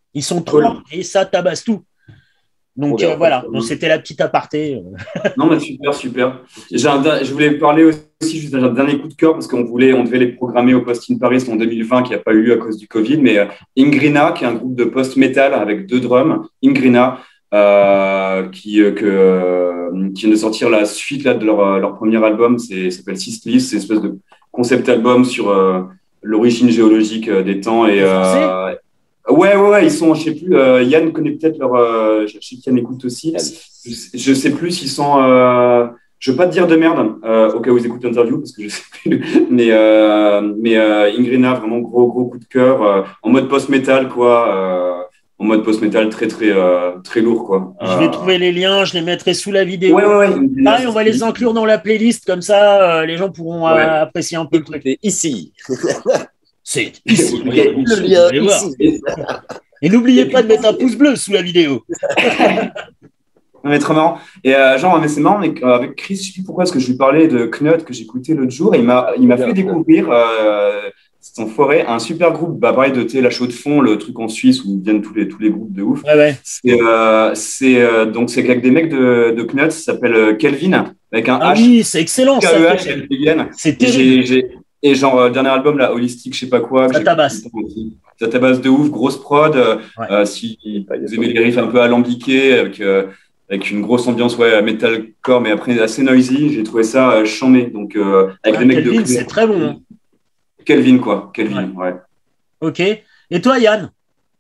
Speaker 1: Ils sont trois et ça tabasse tout. Donc voilà, donc, c'était la petite aparté.
Speaker 3: Non, mais super, super. Je voulais parler aussi juste d'un dernier coup de cœur parce on devait les programmer au Post in Paris en 2020 qui n'a pas eu lieu à cause du Covid. Mais Ingrina, qui est un groupe de post-metal avec 2 drums, Ingrina, qui vient de sortir la suite là, de leur premier album, ça s'appelle Systlis, c'est une espèce de concept album sur l'origine géologique des temps. Et ouais, ils sont, je sais plus, Yann connaît peut-être je sais qu'Yann écoute aussi. Je sais plus s'ils sont, je veux pas te dire de merde, au cas où ils écoutent l'interview, parce que je sais plus. Mais Ingrina, vraiment gros coup de cœur, en mode post-metal, quoi. En mode post-metal très lourd, quoi.
Speaker 1: Je vais trouver les liens, je les mettrai sous la vidéo.
Speaker 3: Ouais.
Speaker 1: Pareil, on va les inclure dans la playlist, comme ça, les gens pourront apprécier un peu le truc.
Speaker 2: Ici.
Speaker 1: C'est ici.
Speaker 2: Le lien ici.
Speaker 1: Et n'oubliez pas de mettre un pouce bleu sous la vidéo.
Speaker 3: Non, mais trop marrant. Et mais c'est marrant, mais avec Chris, je ne sais plus pourquoi, parce que je lui parlais de Knut que j'écoutais l'autre jour. Il m'a fait découvrir, c'est enfoiré, un super groupe, pareil de la chaux de fond, le truc en Suisse où viennent tous les groupes de ouf.
Speaker 1: Ouais.
Speaker 3: C'est avec des mecs de Knut, ça s'appelle Kelvin, avec un H.
Speaker 1: Oui, c'est excellent.
Speaker 3: C'est terrible. Et dernier album, là, Holistic, je sais pas quoi.
Speaker 1: Ça tabasse.
Speaker 3: Ça tabasse de ouf, grosse prod. Si vous aimez les riffs un peu alambiqués, avec une grosse ambiance metalcore, mais après assez noisy, j'ai trouvé ça chambé. Donc, avec des mecs
Speaker 1: Kelvin, c'est très bon.
Speaker 3: Kelvin, ouais.
Speaker 1: Ok. Et toi, Yann?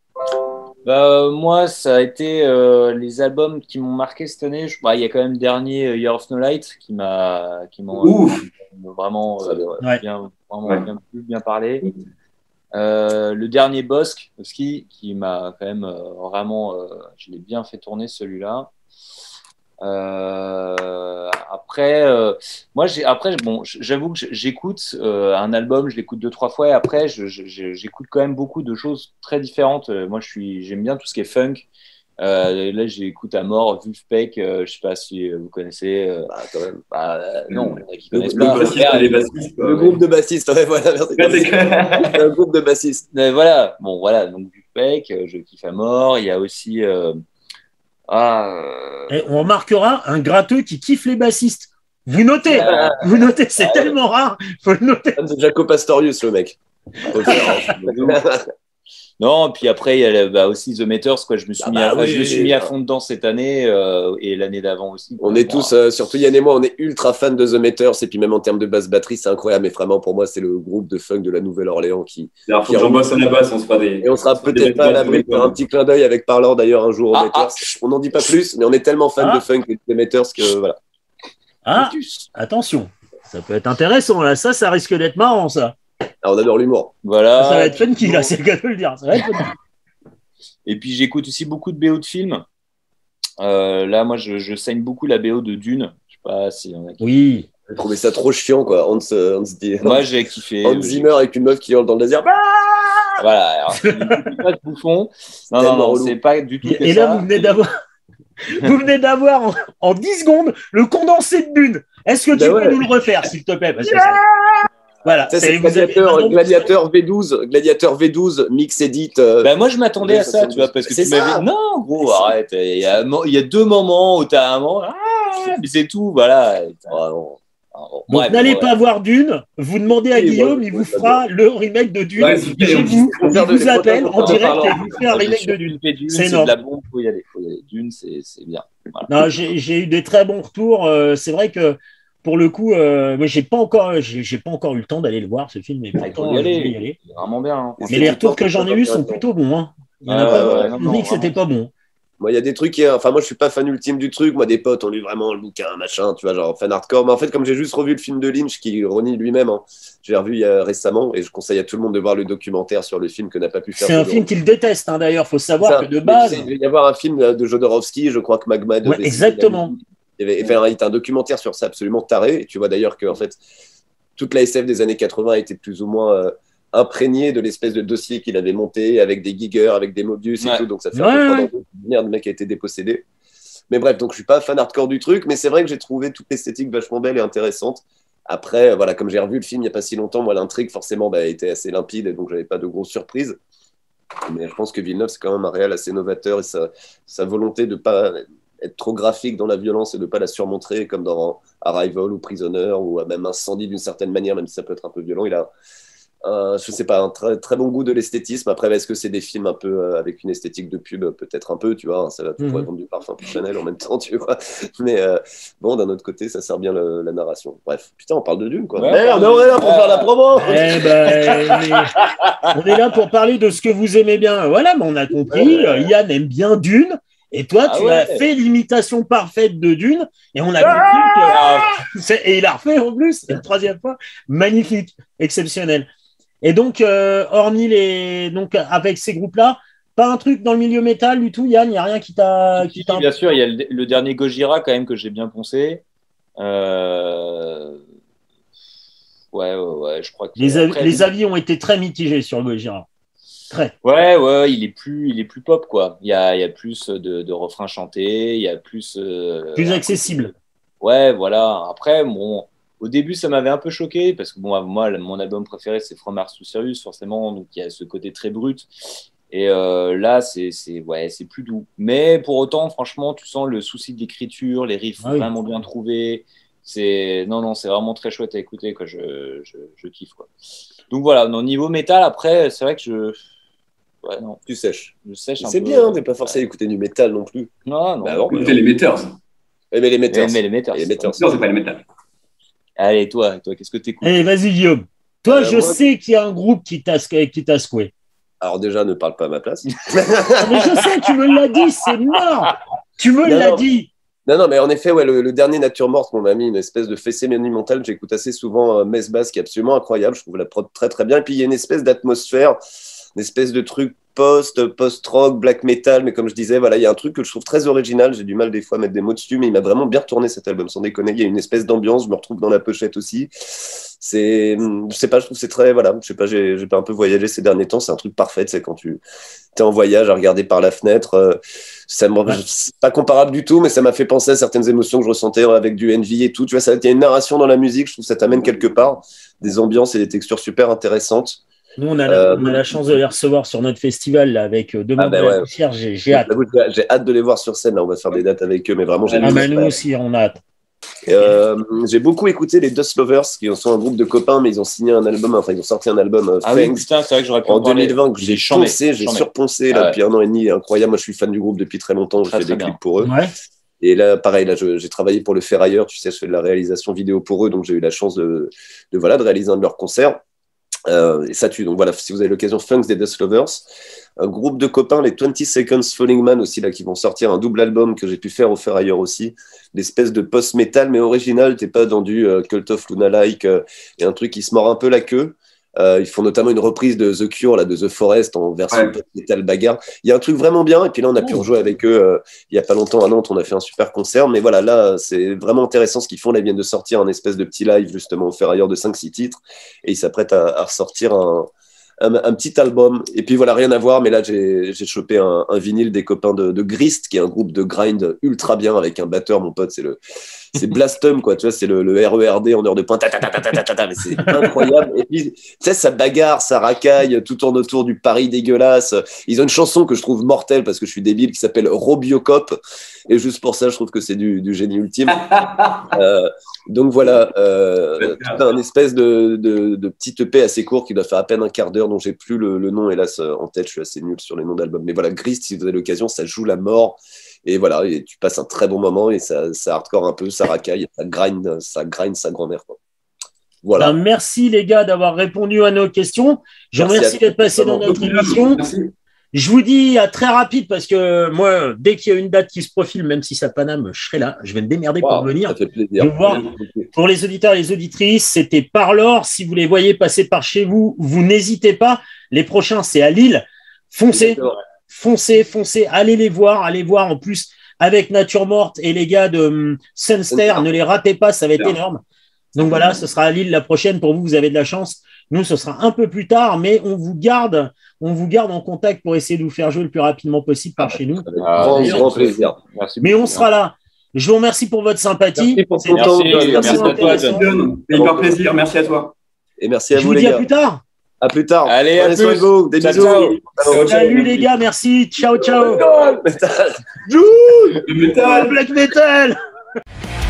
Speaker 4: Moi, ça a été les albums qui m'ont marqué cette année. Il y a quand même le dernier Year of No Light qui m'ont vraiment bien parlé. Le dernier Bosque aussi, qui m'a quand même vraiment, je l'ai bien fait tourner celui-là. Après, j'avoue que j'écoute un album, je l'écoute 2-3 fois et après, j'écoute quand même beaucoup de choses très différentes. Moi, j'aime bien tout ce qui est funk. Là, j'écoute à mort Vulfpeck, je sais pas si vous connaissez.
Speaker 2: Quand même.
Speaker 4: Non, qui connaissent pas.
Speaker 2: Le groupe de bassistes, voilà, merci. C'est un groupe de bassistes.
Speaker 4: Voilà, donc Vulfpeck, je kiffe à mort. Il y a aussi.
Speaker 1: Et on remarquera un gratteux qui kiffe les bassistes. Vous notez, c'est tellement rare. Faut le noter.
Speaker 2: C'est Jaco Pastorius, le mec. Faut le faire,
Speaker 4: Non, puis après, il y a aussi The Meters, quoi. Je me suis mis à fond dedans cette année et l'année d'avant aussi.
Speaker 2: On est tous, surtout Yann et moi, on est ultra fans de The Meters. Et puis même en termes de basse-batterie, c'est incroyable. Mais vraiment, pour moi, c'est le groupe de funk de la Nouvelle-Orléans qui.
Speaker 3: Alors, faut que j'en bosse à la basse, on se fera des.
Speaker 2: Et on sera peut-être pas à l'abri de faire un petit clin d'œil avec Parlor d'ailleurs un jour aux Meters. On n'en dit pas plus, mais on est tellement fans de funk et de The Meters que voilà.
Speaker 1: Attention, ça peut être intéressant là. Ça risque d'être marrant, ça.
Speaker 2: On adore l'humour.
Speaker 4: Voilà.
Speaker 1: Ça va être funky, là, c'est le cas de le dire. Ça va être funky.
Speaker 4: Et puis j'écoute aussi beaucoup de BO de films. Là, moi, je saigne beaucoup la BO de Dune. Je sais pas si on a kiffé.
Speaker 1: Oui.
Speaker 2: J'ai trouvé ça trop chiant, quoi. Hans
Speaker 4: Moi, j'ai kiffé.
Speaker 2: Hans Zimmer avec une meuf qui hurle dans le désert.
Speaker 4: Voilà. Alors, c'est pas de bouffon. Non, c'est pas du tout.
Speaker 1: Et là, vous venez d'avoir en 10 secondes le condensé de Dune. Est-ce que tu peux nous le refaire, s'il te plaît? Parce que voilà,
Speaker 2: c'est Gladiateur V12 mix edit.
Speaker 4: Moi je m'attendais à ça, tu vois, parce que tu m'avais. Non, gros, arrête. Il y a 2 moments où t'as un moment, mais c'est tout, voilà.
Speaker 1: Donc n'allez pas voir Dune. Vous demandez à Guillaume, il vous fera le remake de Dune. Chez vous, il vous appelle en direct et il vous fait un remake de Dune. C'est énorme.
Speaker 4: C'est de la bombe, faut y aller. Dune, c'est bien.
Speaker 1: Voilà. Non, j'ai eu des très bons retours. C'est vrai que pour le coup, moi, j'ai pas encore eu le temps d'aller le voir, ce film. Mais pourtant,
Speaker 4: il faut y aller. C'est vraiment bien. Hein.
Speaker 1: Mais les retours que j'en ai eus sont plutôt bons. Hein. Il y en a pas qui ont dit que c'était pas bon.
Speaker 2: Moi, il y a des trucs moi, je suis pas fan ultime du truc. Moi, des potes ont lu vraiment le bouquin, machin, tu vois, genre fan hardcore. Mais en fait, comme j'ai juste revu le film de Lynch qui renie lui-même, j'ai revu récemment et je conseille à tout le monde de voir le documentaire sur le film que n'a pas pu faire.
Speaker 1: C'est un film qu'il déteste, d'ailleurs. Il faut savoir que de base.
Speaker 2: Il va y avoir un film de Jodorowsky, je crois que Magma.
Speaker 1: Exactement.
Speaker 2: Il y a un documentaire sur ça absolument taré. Et tu vois d'ailleurs que en fait, toute la SF des années 80 était plus ou moins imprégné de l'espèce de dossier qu'il avait monté avec des Giger, avec des Mobius et tout. Donc ça fait un peu merde, le mec a été dépossédé. Mais bref, donc je suis pas fan hardcore du truc, mais c'est vrai que j'ai trouvé toute l'esthétique vachement belle et intéressante. Après, comme j'ai revu le film il n'y a pas si longtemps, moi l'intrigue forcément était assez limpide et donc j'avais pas de grosses surprises. Mais je pense que Villeneuve, c'est quand même un réal assez novateur et sa volonté de ne pas être trop graphique dans la violence et de ne pas la surmontrer comme dans Arrival ou Prisoner ou même Incendie d'une certaine manière, même si ça peut être un peu violent. Il a, je sais pas, un très, très bon goût de l'esthétisme. Après, est-ce que c'est des films un peu avec une esthétique de pub? Peut-être un peu, tu vois. Ça va pourrait vendre du parfum pour Chanel en même temps, tu vois. Mais bon, d'un autre côté, ça sert bien la narration. Bref, putain, on parle de Dune, quoi.
Speaker 4: Ouais,
Speaker 2: Merde, on est là pour faire la promo.
Speaker 1: Eh ben, on est là pour parler de ce que vous aimez bien. Voilà, mais on a compris. Yann aime bien Dune. Et toi, tu as fait l'imitation parfaite de Dune. Et on a compris que... Et il a refait en plus, une troisième fois. Magnifique, exceptionnel. Et donc, hormis donc avec ces groupes-là, pas un truc dans le milieu métal du tout, Yann, il n'y a rien qui t'a...
Speaker 4: Bien sûr, il y a le dernier Gojira quand même que j'ai bien poncé. Ouais, je crois que...
Speaker 1: Les avis ont été très mitigés sur Gojira. Très.
Speaker 4: Ouais, il est plus pop, quoi. Il y a plus de refrains chantés, il y a plus...
Speaker 1: plus accessible.
Speaker 4: Ouais, voilà. Après, bon... Au début, ça m'avait un peu choqué parce que bon, moi, mon album préféré, c'est From Mars to Sirius, forcément. Donc, il y a ce côté très brut. Et là, c'est plus doux. Mais pour autant, franchement, tu sens le souci de l'écriture, les riffs vraiment bien trouvés. Non, c'est vraiment très chouette à écouter, quoi. Je kiffe, quoi. Donc voilà, au niveau métal, après, c'est vrai que ouais, non.
Speaker 2: Tu sèches.
Speaker 4: Je sèche un peu.
Speaker 2: C'est bien, t'es pas forcé à écouter du métal non plus.
Speaker 4: Non.
Speaker 3: Écoutez les Meters.
Speaker 2: Mais les Meters.
Speaker 3: Les Meters, c'est pas les métal.
Speaker 4: Allez, toi, qu'est-ce que t'écoutes?
Speaker 1: Allez, vas-y, Guillaume. Toi, je sais qu'il y a un groupe qui t'a secoué.
Speaker 2: Alors déjà, ne parle pas à ma place.
Speaker 1: Mais je sais, tu me l'as dit, c'est mort. Tu me l'as dit.
Speaker 2: Non, mais en effet, le dernier Nature Morte, on m'a mis une espèce de fessée monumentale. J'écoute assez souvent Mess Bass, qui est absolument incroyable. Je trouve la prod très, très bien. Et puis, il y a une espèce d'atmosphère, une espèce de truc post-rock, black metal. Mais comme je disais, voilà, il y a un truc que je trouve très original. J'ai du mal des fois à mettre des mots dessus, mais il m'a vraiment bien retourné cet album, sans déconner. Il y a une espèce d'ambiance. Je me retrouve dans la pochette aussi. Je sais pas, je trouve que c'est très, voilà, je sais pas, j'ai un peu voyagé ces derniers temps. C'est un truc parfait. C'est quand tu es en voyage à regarder par la fenêtre. C'est pas comparable du tout, mais ça m'a fait penser à certaines émotions que je ressentais avec du Envy et tout. Tu vois, il y a une narration dans la musique. Je trouve que ça t'amène quelque part, des ambiances et des textures super intéressantes.
Speaker 1: Nous, on a la chance de les recevoir sur notre festival là, avec Demain de la poussière. J'ai hâte.
Speaker 2: J'ai hâte de les voir sur scène. Là, on va faire des dates avec eux, mais vraiment,
Speaker 1: nous aussi, on a hâte.
Speaker 2: J'ai beaucoup écouté les Dust Lovers, qui sont un groupe de copains, mais ils ont signé un album, enfin ils ont sorti un album
Speaker 4: oui, putain, c'est vrai que j'aurais pu
Speaker 2: en 2020 que j'ai surponcé là, depuis 1 an et demi, incroyable. Moi je suis fan du groupe depuis très longtemps, je fais des clips pour eux. Et là, pareil, j'ai travaillé pour le Ferrailleur, tu sais, je fais de la réalisation vidéo pour eux, donc j'ai eu la chance de réaliser un de leurs concerts. Et ça tue. Donc voilà, si vous avez l'occasion, Funks des Dust Lovers, un groupe de copains, les 20 Seconds Falling Man aussi, là, qui vont sortir un double album que j'ai pu faire au Ferrailleur aussi, l'espèce de post-metal, mais original, t'es pas dans du Cult of Luna-like, et un truc qui se mord un peu la queue. Ils font notamment une reprise de The Cure, là, de The Forest, en version post-metal bagarre. Il y a un truc vraiment bien, et puis là, on a pu rejouer avec eux il y a pas longtemps à Nantes, on a fait un super concert, mais voilà, là, c'est vraiment intéressant ce qu'ils font. Là, ils viennent de sortir un espèce de petit live, justement, au Ferrailleur de 5-6 titres, et ils s'apprêtent à ressortir un petit album. Et puis voilà, rien à voir, mais là, j'ai chopé un vinyle des copains de Grist, qui est un groupe de grind ultra bien, avec un batteur, mon pote, c'est Blastum, quoi, tu vois, c'est le RERD en heure de pointe, mais c'est incroyable. Et puis, tu sais, ça bagarre, ça racaille, tout tourne autour du Paris dégueulasse. Ils ont une chanson que je trouve mortelle parce que je suis débile, qui s'appelle Robiocop. Et juste pour ça, je trouve que c'est du génie ultime. Donc voilà, un espèce de petit EP assez court qui doit faire à peine un quart d'heure, dont j'ai plus le nom, hélas, en tête. Je suis assez nul sur les noms d'albums. Mais voilà, Grist, si vous avez l'occasion, ça joue la mort. Et voilà, et tu passes un très bon moment et ça hardcore un peu, ça racaille, ça grind sa grand-mère, quoi. Voilà.
Speaker 1: Ben, merci les gars d'avoir répondu à nos questions. Je vous remercie d'être passé dans notre émission.
Speaker 3: Merci.
Speaker 1: Je vous dis à très rapide parce que moi, dès qu'il y a une date qui se profile, même si ça Paname, je serai là. Je vais me démerder pour venir.
Speaker 2: Ça fait plaisir.
Speaker 1: De voir. Pour les auditeurs et les auditrices, c'était Parlor. Si vous les voyez passer par chez vous, vous n'hésitez pas. Les prochains, c'est à Lille. Foncez. Foncez, allez les voir en plus avec Nature Morte et les gars de Sunster, ne les ratez pas, ça va être énorme. Donc voilà, ce sera à Lille la prochaine pour vous, vous avez de la chance. Nous, ce sera un peu plus tard, mais on vous garde en contact pour essayer de vous faire jouer le plus rapidement possible par chez nous.
Speaker 2: Grand plaisir.
Speaker 1: Mais on sera là. Je vous remercie pour votre sympathie.
Speaker 2: Merci pour ton temps.
Speaker 4: Merci à toi, John.
Speaker 3: Hyper plaisir, merci à toi.
Speaker 2: Et merci à
Speaker 1: Je
Speaker 2: vous,
Speaker 1: vous
Speaker 2: les
Speaker 1: dis
Speaker 2: gars.
Speaker 1: à plus tard.
Speaker 2: À plus tard.
Speaker 4: Allez,
Speaker 2: Prenez
Speaker 4: à
Speaker 2: soin
Speaker 4: plus.
Speaker 2: de vous. Des
Speaker 4: Ciao,
Speaker 2: bisous.
Speaker 4: ciao.
Speaker 3: Ciao,
Speaker 1: Salut
Speaker 3: ciao.
Speaker 1: les gars, merci. Ciao, ciao.
Speaker 2: Metal.
Speaker 3: Le métal.
Speaker 1: Black Metal.